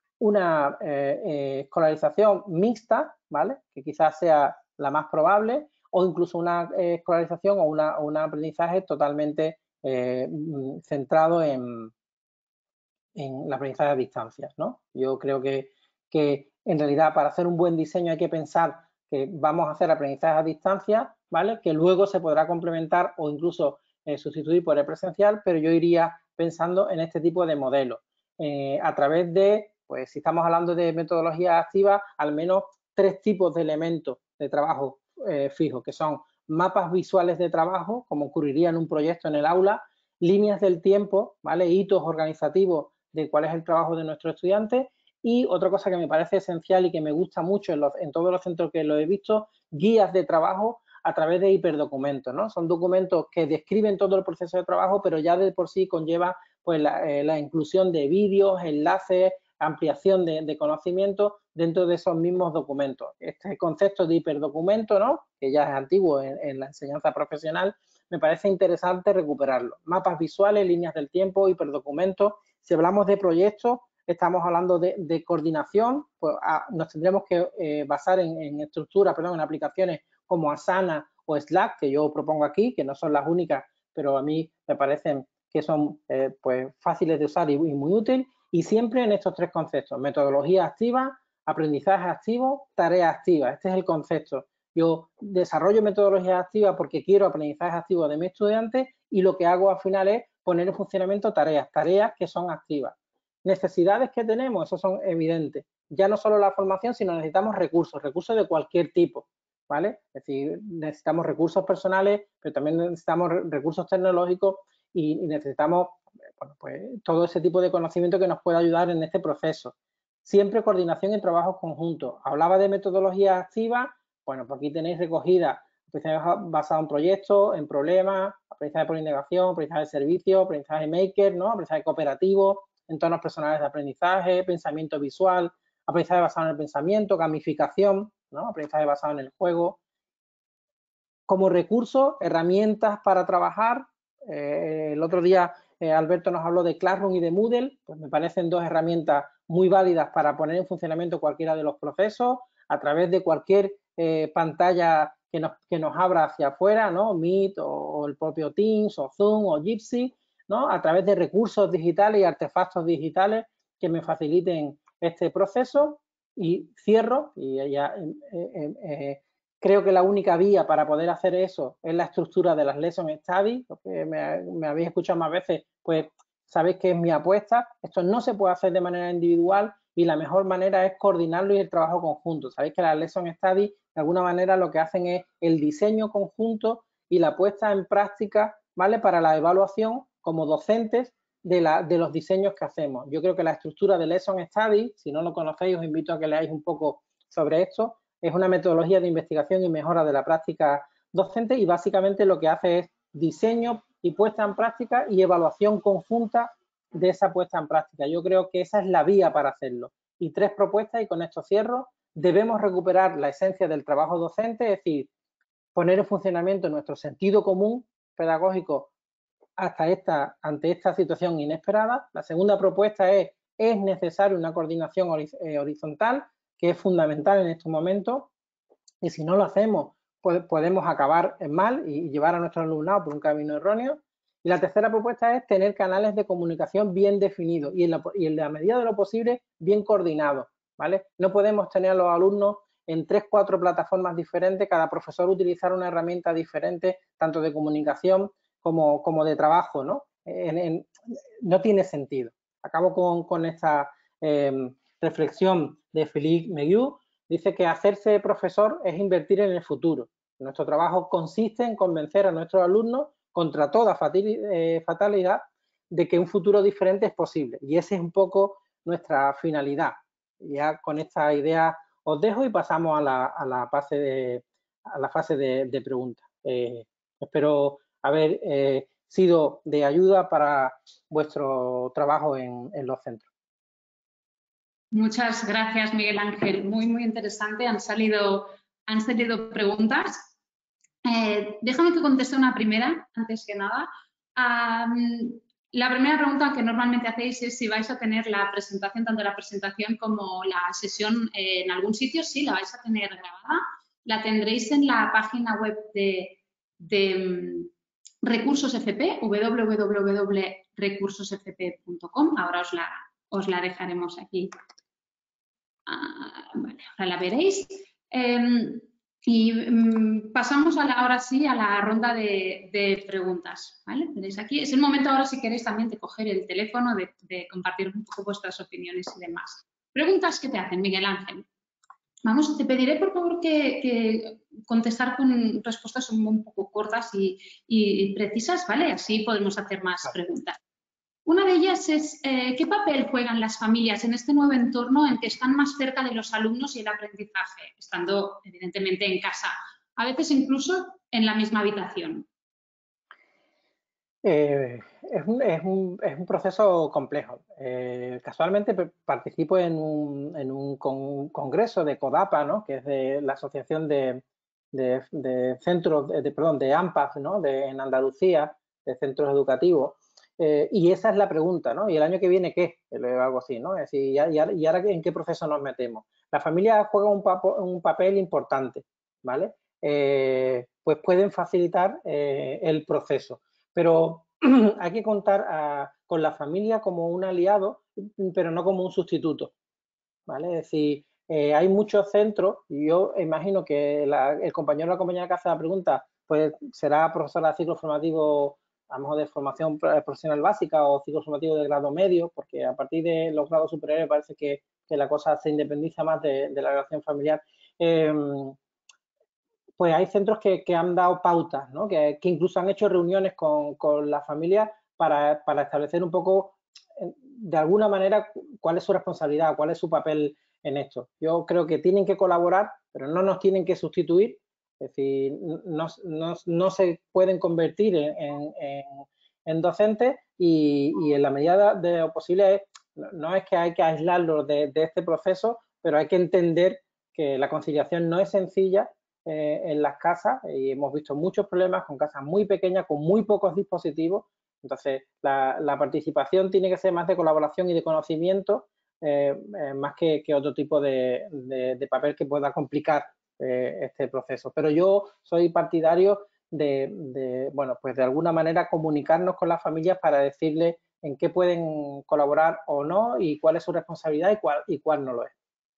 Una eh, eh, escolarización mixta, ¿vale?, que quizás sea la más probable, o incluso una eh, escolarización o una, un aprendizaje totalmente eh, centrado en, en el aprendizaje a distancia, ¿no? Yo creo que, que en realidad para hacer un buen diseño hay que pensar que vamos a hacer aprendizaje a distancia, ¿vale?, que luego se podrá complementar o incluso eh, sustituir por el presencial, pero yo iría pensando en este tipo de modelos. Eh, a través de, pues si estamos hablando de metodología activa, al menos tres tipos de elementos de trabajo eh, fijos, que son mapas visuales de trabajo, como ocurriría en un proyecto en el aula, líneas del tiempo, ¿vale?, hitos organizativos de cuál es el trabajo de nuestros estudiantes y otra cosa que me parece esencial y que me gusta mucho en, los, en todos los centros que lo he visto, guías de trabajo a través de hiperdocumentos, ¿no? Son documentos que describen todo el proceso de trabajo, pero ya de por sí conlleva pues, la, eh, la inclusión de vídeos, enlaces, ampliación de, de conocimiento dentro de esos mismos documentos. Este concepto de hiperdocumento, ¿no?, que ya es antiguo en, en la enseñanza profesional, me parece interesante recuperarlo. Mapas visuales, líneas del tiempo, hiperdocumentos. Si hablamos de proyectos, estamos hablando de, de coordinación, pues a, nos tendremos que eh, basar en, en estructuras, perdón, en aplicaciones como Asana o Slack, que yo propongo aquí, que no son las únicas, pero a mí me parecen que son eh, pues fáciles de usar y, y muy útiles, y siempre en estos tres conceptos: metodología activa, aprendizaje activo, tarea activa. Este es el concepto. Yo desarrollo metodología activa porque quiero aprendizaje activo de mis estudiantes y lo que hago al final es poner en funcionamiento tareas, tareas que son activas. Necesidades que tenemos, eso son evidentes. Ya no solo la formación, sino necesitamos recursos, recursos de cualquier tipo, ¿vale? Es decir, necesitamos recursos personales, pero también necesitamos recursos tecnológicos y necesitamos, bueno, pues, todo ese tipo de conocimiento que nos pueda ayudar en este proceso. Siempre coordinación y trabajo conjunto. Hablaba de metodología activa. Bueno, pues aquí tenéis recogida aprendizaje basado en proyectos, en problemas, aprendizaje por indagación, aprendizaje de servicio, aprendizaje maker, ¿no?, aprendizaje cooperativo, entornos personales de aprendizaje, pensamiento visual, aprendizaje basado en el pensamiento, gamificación, ¿no?, aprendizaje basado en el juego. Como recursos, herramientas para trabajar. Eh, el otro día eh, Alberto nos habló de Classroom y de Moodle, pues me parecen dos herramientas muy válidas para poner en funcionamiento cualquiera de los procesos a través de cualquier eh, pantalla que nos, que nos abra hacia afuera, ¿no? Meet o, o el propio Teams o Zoom o Jitsi, ¿no? A través de recursos digitales y artefactos digitales que me faciliten este proceso. Y cierro, y ya eh, eh, eh, creo que la única vía para poder hacer eso es la estructura de las Lesson Studies, porque me, me habéis escuchado más veces, pues sabéis que es mi apuesta. Esto no se puede hacer de manera individual y la mejor manera es coordinarlo y el trabajo conjunto. Sabéis que las Lesson Studies de alguna manera lo que hacen es el diseño conjunto y la puesta en práctica, ¿vale? Para la evaluación como docentes de, la, de los diseños que hacemos. Yo creo que la estructura de Lesson Study, si no lo conocéis, os invito a que leáis un poco sobre esto, es una metodología de investigación y mejora de la práctica docente y básicamente lo que hace es diseño y puesta en práctica y evaluación conjunta de esa puesta en práctica. Yo creo que esa es la vía para hacerlo. Y tres propuestas, y con esto cierro. Debemos recuperar la esencia del trabajo docente, es decir, poner en funcionamiento nuestro sentido común pedagógico hasta esta, ante esta situación inesperada. La segunda propuesta es, es necesaria una coordinación horizontal, que es fundamental en estos momentos, y si no lo hacemos, pues podemos acabar mal y llevar a nuestro alumnado por un camino erróneo. Y la tercera propuesta es tener canales de comunicación bien definidos y en la, y en la medida de lo posible bien coordinados, ¿vale? No podemos tener a los alumnos en tres, cuatro plataformas diferentes, cada profesor utilizar una herramienta diferente, tanto de comunicación como, como de trabajo, ¿no? En, en, no tiene sentido. Acabo con, con esta eh, reflexión de Philippe Meguiu. Dice que hacerse profesor es invertir en el futuro. Nuestro trabajo consiste en convencer a nuestros alumnos contra toda fatalidad de que un futuro diferente es posible. Y esa es un poco nuestra finalidad. Ya con esta idea os dejo y pasamos a la, a la fase de, a la fase de, de preguntas. Eh, espero haber eh, sido de ayuda para vuestro trabajo en, en los centros. Muchas gracias, Miguel Ángel. Muy, muy interesante. Han salido, han salido preguntas. Eh, déjame que conteste una primera, antes que nada. Um, la primera pregunta que normalmente hacéis es si vais a tener la presentación, tanto la presentación como la sesión eh, en algún sitio. Sí, la vais a tener grabada. La tendréis en la página web de, de um, Recursos F P, w w w punto recursos f p punto com. Ahora os la, os la dejaremos aquí. Ah, vale, ahora la veréis. Eh, y mm, pasamos a la, ahora sí a la ronda de, de preguntas. ¿Vale? Veréis aquí. Es el momento ahora, si queréis, también de coger el teléfono, de, de compartir un poco vuestras opiniones y demás. Preguntas que te hacen, Miguel Ángel. Vamos, te pediré por favor que, que contestar con respuestas un poco cortas y, y precisas, ¿vale? Así podemos hacer más preguntas. Una de ellas es, eh, ¿qué papel juegan las familias en este nuevo entorno en que están más cerca de los alumnos y el aprendizaje, estando evidentemente en casa, a veces incluso en la misma habitación? Eh, es, un, es, un, es un proceso complejo. Eh, casualmente participo en un, en un con, congreso de CODAPA, ¿no? Que es de la Asociación de, de, de Centros, de, de, perdón, de AMPAS, ¿no? De, en Andalucía, de Centros Educativos. Eh, y esa es la pregunta, ¿no? ¿Y el año que viene qué? Algo así, ¿no? Es decir, ¿y ahora, y ahora en qué proceso nos metemos? La familia juega un, papo, un papel importante, ¿vale? Eh, pues pueden facilitar eh, el proceso. Pero hay que contar a, con la familia como un aliado, pero no como un sustituto, ¿vale? Es decir, eh, hay muchos centros, y yo imagino que la, el compañero o la compañera que hace la pregunta, pues será profesora de ciclo formativo, a lo mejor de formación profesional básica o ciclo formativo de grado medio, porque a partir de los grados superiores parece que, que la cosa se independiza más de, de la relación familiar. Eh, pues hay centros que, que han dado pautas, ¿no? que, que incluso han hecho reuniones con, con las familias para, para establecer un poco, de alguna manera, cuál es su responsabilidad, cuál es su papel en esto. Yo creo que tienen que colaborar, pero no nos tienen que sustituir, es decir, no, no, no se pueden convertir en, en, en docentes y, y en la medida de lo posible, es, no es que hay que aislarlos de, de este proceso, pero hay que entender que la conciliación no es sencilla eh, en las casas y hemos visto muchos problemas con casas muy pequeñas, con muy pocos dispositivos Entonces, la, la participación tiene que ser más de colaboración y de conocimiento, eh, eh, más que, que otro tipo de, de, de papel que pueda complicar eh, este proceso. Pero yo soy partidario de, de, bueno, pues de alguna manera comunicarnos con las familias para decirles en qué pueden colaborar o no y cuál es su responsabilidad y cuál, y cuál no lo es.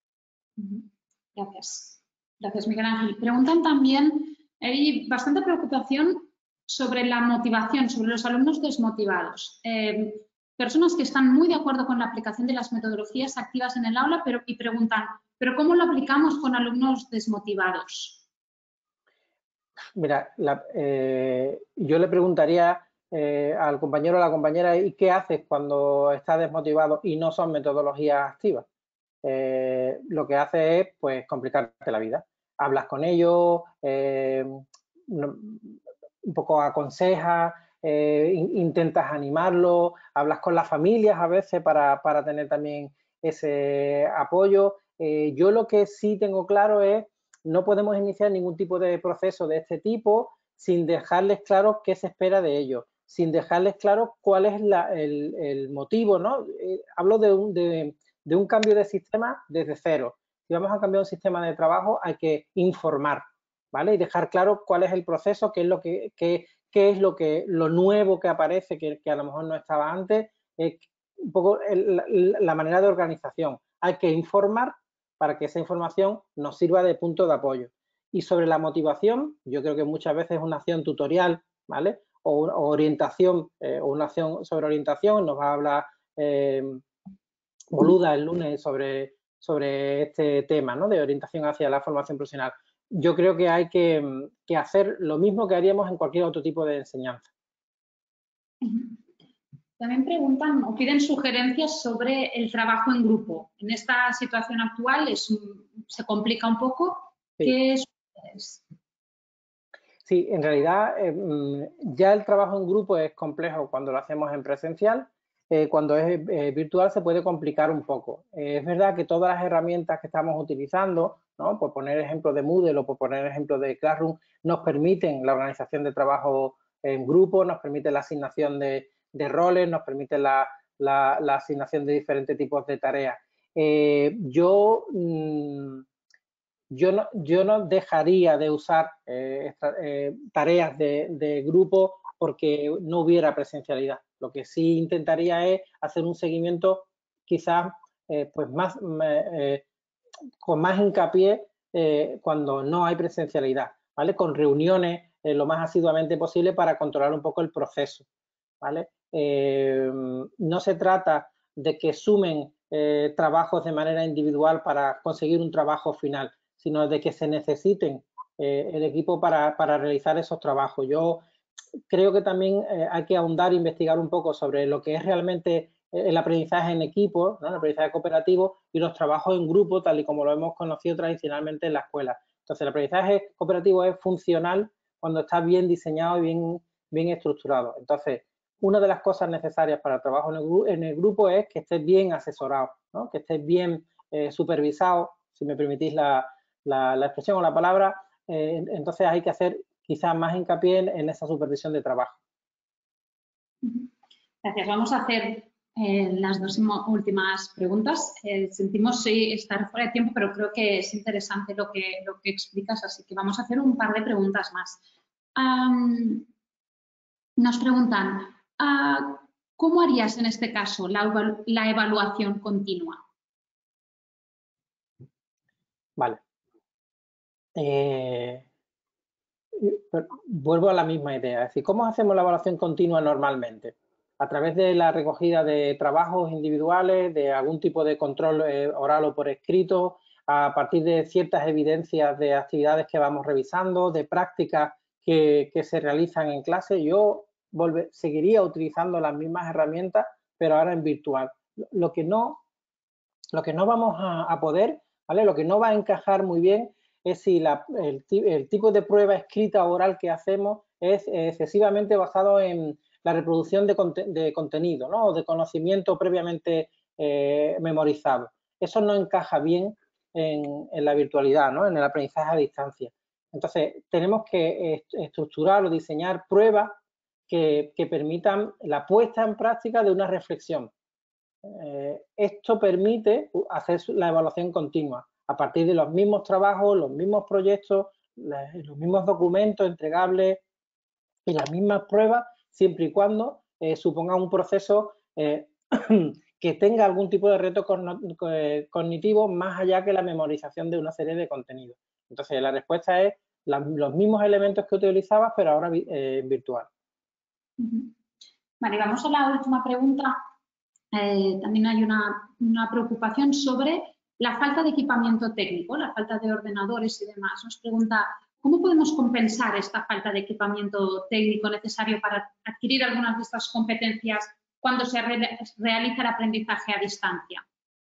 Gracias. Gracias, Miguel Ángel. Preguntan también, hay bastante preocupación sobre la motivación, sobre los alumnos desmotivados. Eh, personas que están muy de acuerdo con la aplicación de las metodologías activas en el aula pero, y preguntan, ¿pero cómo lo aplicamos con alumnos desmotivados? Mira, la, eh, yo le preguntaría eh, al compañero o a la compañera, ¿y qué haces cuando estás desmotivado y no son metodologías activas? Eh, lo que hace es, pues, complicarte la vida. Hablas con ellos, eh, no, un poco aconsejas, eh, intentas animarlos, hablas con las familias a veces para, para tener también ese apoyo. Eh, yo lo que sí tengo claro es, no podemos iniciar ningún tipo de proceso de este tipo sin dejarles claro qué se espera de ellos, sin dejarles claro cuál es la, el, el motivo, ¿no? Eh, hablo de un, de, de un cambio de sistema desde cero. Si vamos a cambiar un sistema de trabajo, hay que informar, ¿vale? Y dejar claro cuál es el proceso, qué es lo que, qué, qué es lo que lo nuevo que aparece, que, que a lo mejor no estaba antes, eh, un poco el, la, la manera de organización. Hay que informar para que esa información nos sirva de punto de apoyo. Y sobre la motivación, yo creo que muchas veces una acción tutorial, ¿vale? O, o orientación, eh, o una acción sobre orientación, nos va a hablar eh, Boluda el lunes sobre, sobre este tema, ¿no? De orientación hacia la formación profesional. Yo creo que hay que, que hacer lo mismo que haríamos en cualquier otro tipo de enseñanza. También preguntan o piden sugerencias sobre el trabajo en grupo. En esta situación actual es, se complica un poco. Sí. ¿Qué es? Sí, en realidad eh, ya el trabajo en grupo es complejo cuando lo hacemos en presencial. Eh, cuando es eh, virtual se puede complicar un poco. Eh, es verdad que todas las herramientas que estamos utilizando, ¿no? Por poner ejemplo de Moodle o por poner ejemplo de Classroom, nos permiten la organización de trabajo en grupo, nos permite la asignación de, de roles, nos permite la, la, la, asignación de diferentes tipos de tareas. Eh, yo, mmm, yo, no, yo no dejaría de usar eh, esta, eh, tareas de, de grupo porque no hubiera presencialidad. Lo que sí intentaría es hacer un seguimiento quizás eh, pues más, eh, con más hincapié eh, cuando no hay presencialidad, ¿vale? Con reuniones eh, lo más asiduamente posible para controlar un poco el proceso, ¿vale? Eh, no se trata de que sumen eh, trabajos de manera individual para conseguir un trabajo final, sino de que se necesiten eh, el equipo para, para realizar esos trabajos. Yo creo que también eh, hay que ahondar e investigar un poco sobre lo que es realmente el aprendizaje en equipo, ¿no? El aprendizaje cooperativo y los trabajos en grupo, tal y como lo hemos conocido tradicionalmente en la escuela. Entonces, el aprendizaje cooperativo es funcional cuando está bien diseñado y bien, bien estructurado. Entonces, una de las cosas necesarias para el trabajo en el, en el grupo es que estés bien asesorado, ¿no? Que estés bien eh, supervisado, si me permitís la, la, la expresión o la palabra. Eh, entonces, hay que hacer quizás más hincapié en, en esa supervisión de trabajo. Gracias. Vamos a hacer eh, las dos últimas preguntas. Eh, sentimos sí, estar fuera de tiempo, pero creo que es interesante lo que, lo que explicas, así que vamos a hacer un par de preguntas más. Um, nos preguntan, uh, ¿cómo harías en este caso la, la evaluación continua? Vale. Eh, vuelvo a la misma idea. Es decir, ¿cómo hacemos la evaluación continua normalmente? A través de la recogida de trabajos individuales, de algún tipo de control eh, oral o por escrito, a partir de ciertas evidencias de actividades que vamos revisando, de prácticas que, que se realizan en clase. Yo volver, seguiría utilizando las mismas herramientas, pero ahora en virtual. Lo que no, lo que no vamos a, a poder, ¿vale? Lo que no va a encajar muy bien es si la, el, el tipo de prueba escrita o oral que hacemos es excesivamente basado en la reproducción de, de contenido, ¿no? O de conocimiento previamente eh, memorizado. Eso no encaja bien en, en la virtualidad, ¿no? En el aprendizaje a distancia. Entonces, tenemos que estructurar o diseñar pruebas que, que permitan la puesta en práctica de una reflexión. Eh, esto permite hacer la evaluación continua a partir de los mismos trabajos, los mismos proyectos, los mismos documentos entregables y las mismas pruebas, siempre y cuando eh, suponga un proceso eh, que tenga algún tipo de reto cognitivo más allá que la memorización de una serie de contenidos. Entonces, la respuesta es la, los mismos elementos que utilizabas, pero ahora eh, virtual. Vale, vamos a la última pregunta. Eh, también hay una, una preocupación sobre la falta de equipamiento técnico, la falta de ordenadores y demás. Nos pregunta, ¿cómo podemos compensar esta falta de equipamiento técnico necesario para adquirir algunas de estas competencias cuando se re realiza el aprendizaje a distancia?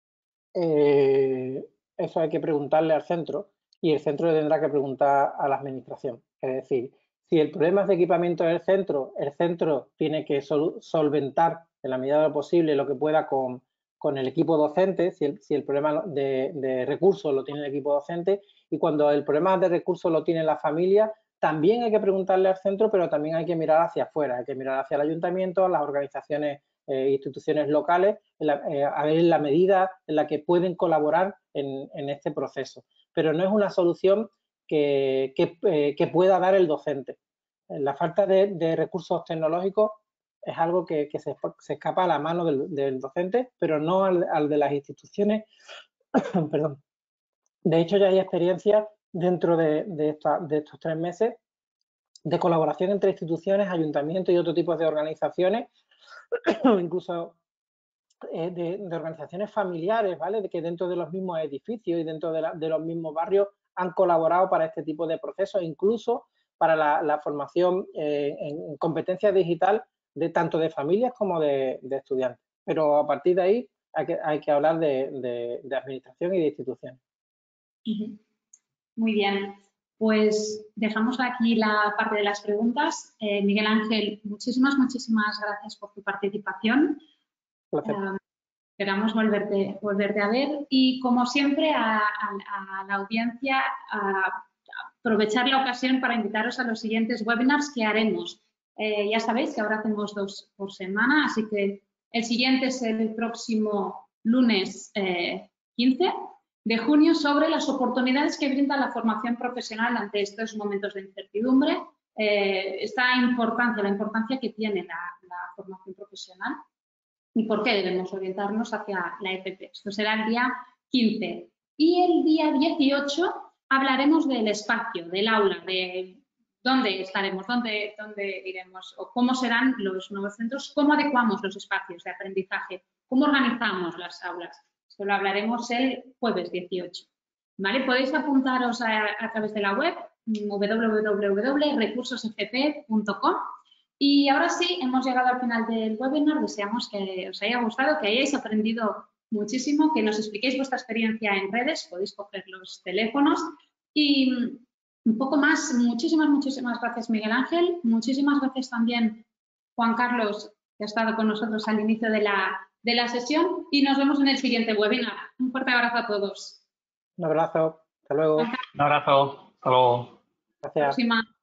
Eh, eso hay que preguntarle al centro y el centro tendrá que preguntar a la administración. Es decir, si el problema es de equipamiento del centro, el centro tiene que sol solventar en la medida de lo posible lo que pueda con, con el equipo docente, si el, si el problema de, de recursos lo tiene el equipo docente, y cuando el problema de recursos lo tiene la familia, también hay que preguntarle al centro, pero también hay que mirar hacia afuera, hay que mirar hacia el ayuntamiento, las organizaciones e instituciones locales, en la, eh, a ver en la medida en la que pueden colaborar en, en este proceso. Pero no es una solución que, que, eh, que pueda dar el docente. La falta de, de recursos tecnológicos es algo que, que se, se escapa a la mano del, del docente, pero no al, al de las instituciones. Perdón. De hecho, ya hay experiencias dentro de, de, esta, de estos tres meses de colaboración entre instituciones, ayuntamientos y otro tipo de organizaciones, incluso eh, de, de organizaciones familiares, ¿vale? De que dentro de los mismos edificios y dentro de, la, de los mismos barrios han colaborado para este tipo de procesos, incluso para la, la formación eh, en competencia digital de tanto de familias como de, de estudiantes. Pero a partir de ahí hay que, hay que hablar de, de, de administración y de instituciones. Muy bien, pues dejamos aquí la parte de las preguntas. Eh, Miguel Ángel, muchísimas, muchísimas gracias por tu participación. Uh, esperamos volverte, volverte a ver y, como siempre, a, a, a la audiencia a aprovechar la ocasión para invitaros a los siguientes webinars que haremos. Eh, ya sabéis que ahora hacemos dos por semana, así que el siguiente es el próximo lunes eh, quince de junio sobre las oportunidades que brinda la formación profesional ante estos momentos de incertidumbre. Eh, esta importancia, la importancia que tiene la, la formación profesional y por qué debemos orientarnos hacia la E P P. Esto será el día quince. Y el día dieciocho hablaremos del espacio, del aula, de dónde estaremos, dónde, dónde iremos o cómo serán los nuevos centros, cómo adecuamos los espacios de aprendizaje, cómo organizamos las aulas. Esto lo hablaremos el jueves dieciocho. ¿Vale? Podéis apuntaros a, a través de la web w w w punto recursos f p punto com. Y ahora sí, hemos llegado al final del webinar. Deseamos que os haya gustado, que hayáis aprendido muchísimo, que nos expliquéis vuestra experiencia en redes. Podéis coger los teléfonos y un poco más. Muchísimas, muchísimas gracias, Miguel Ángel. Muchísimas gracias también, Juan Carlos, que ha estado con nosotros al inicio de la, de la sesión. Y nos vemos en el siguiente webinar. Un fuerte abrazo a todos. Un abrazo. Hasta luego. Un abrazo. Hasta luego. Gracias. Próxima.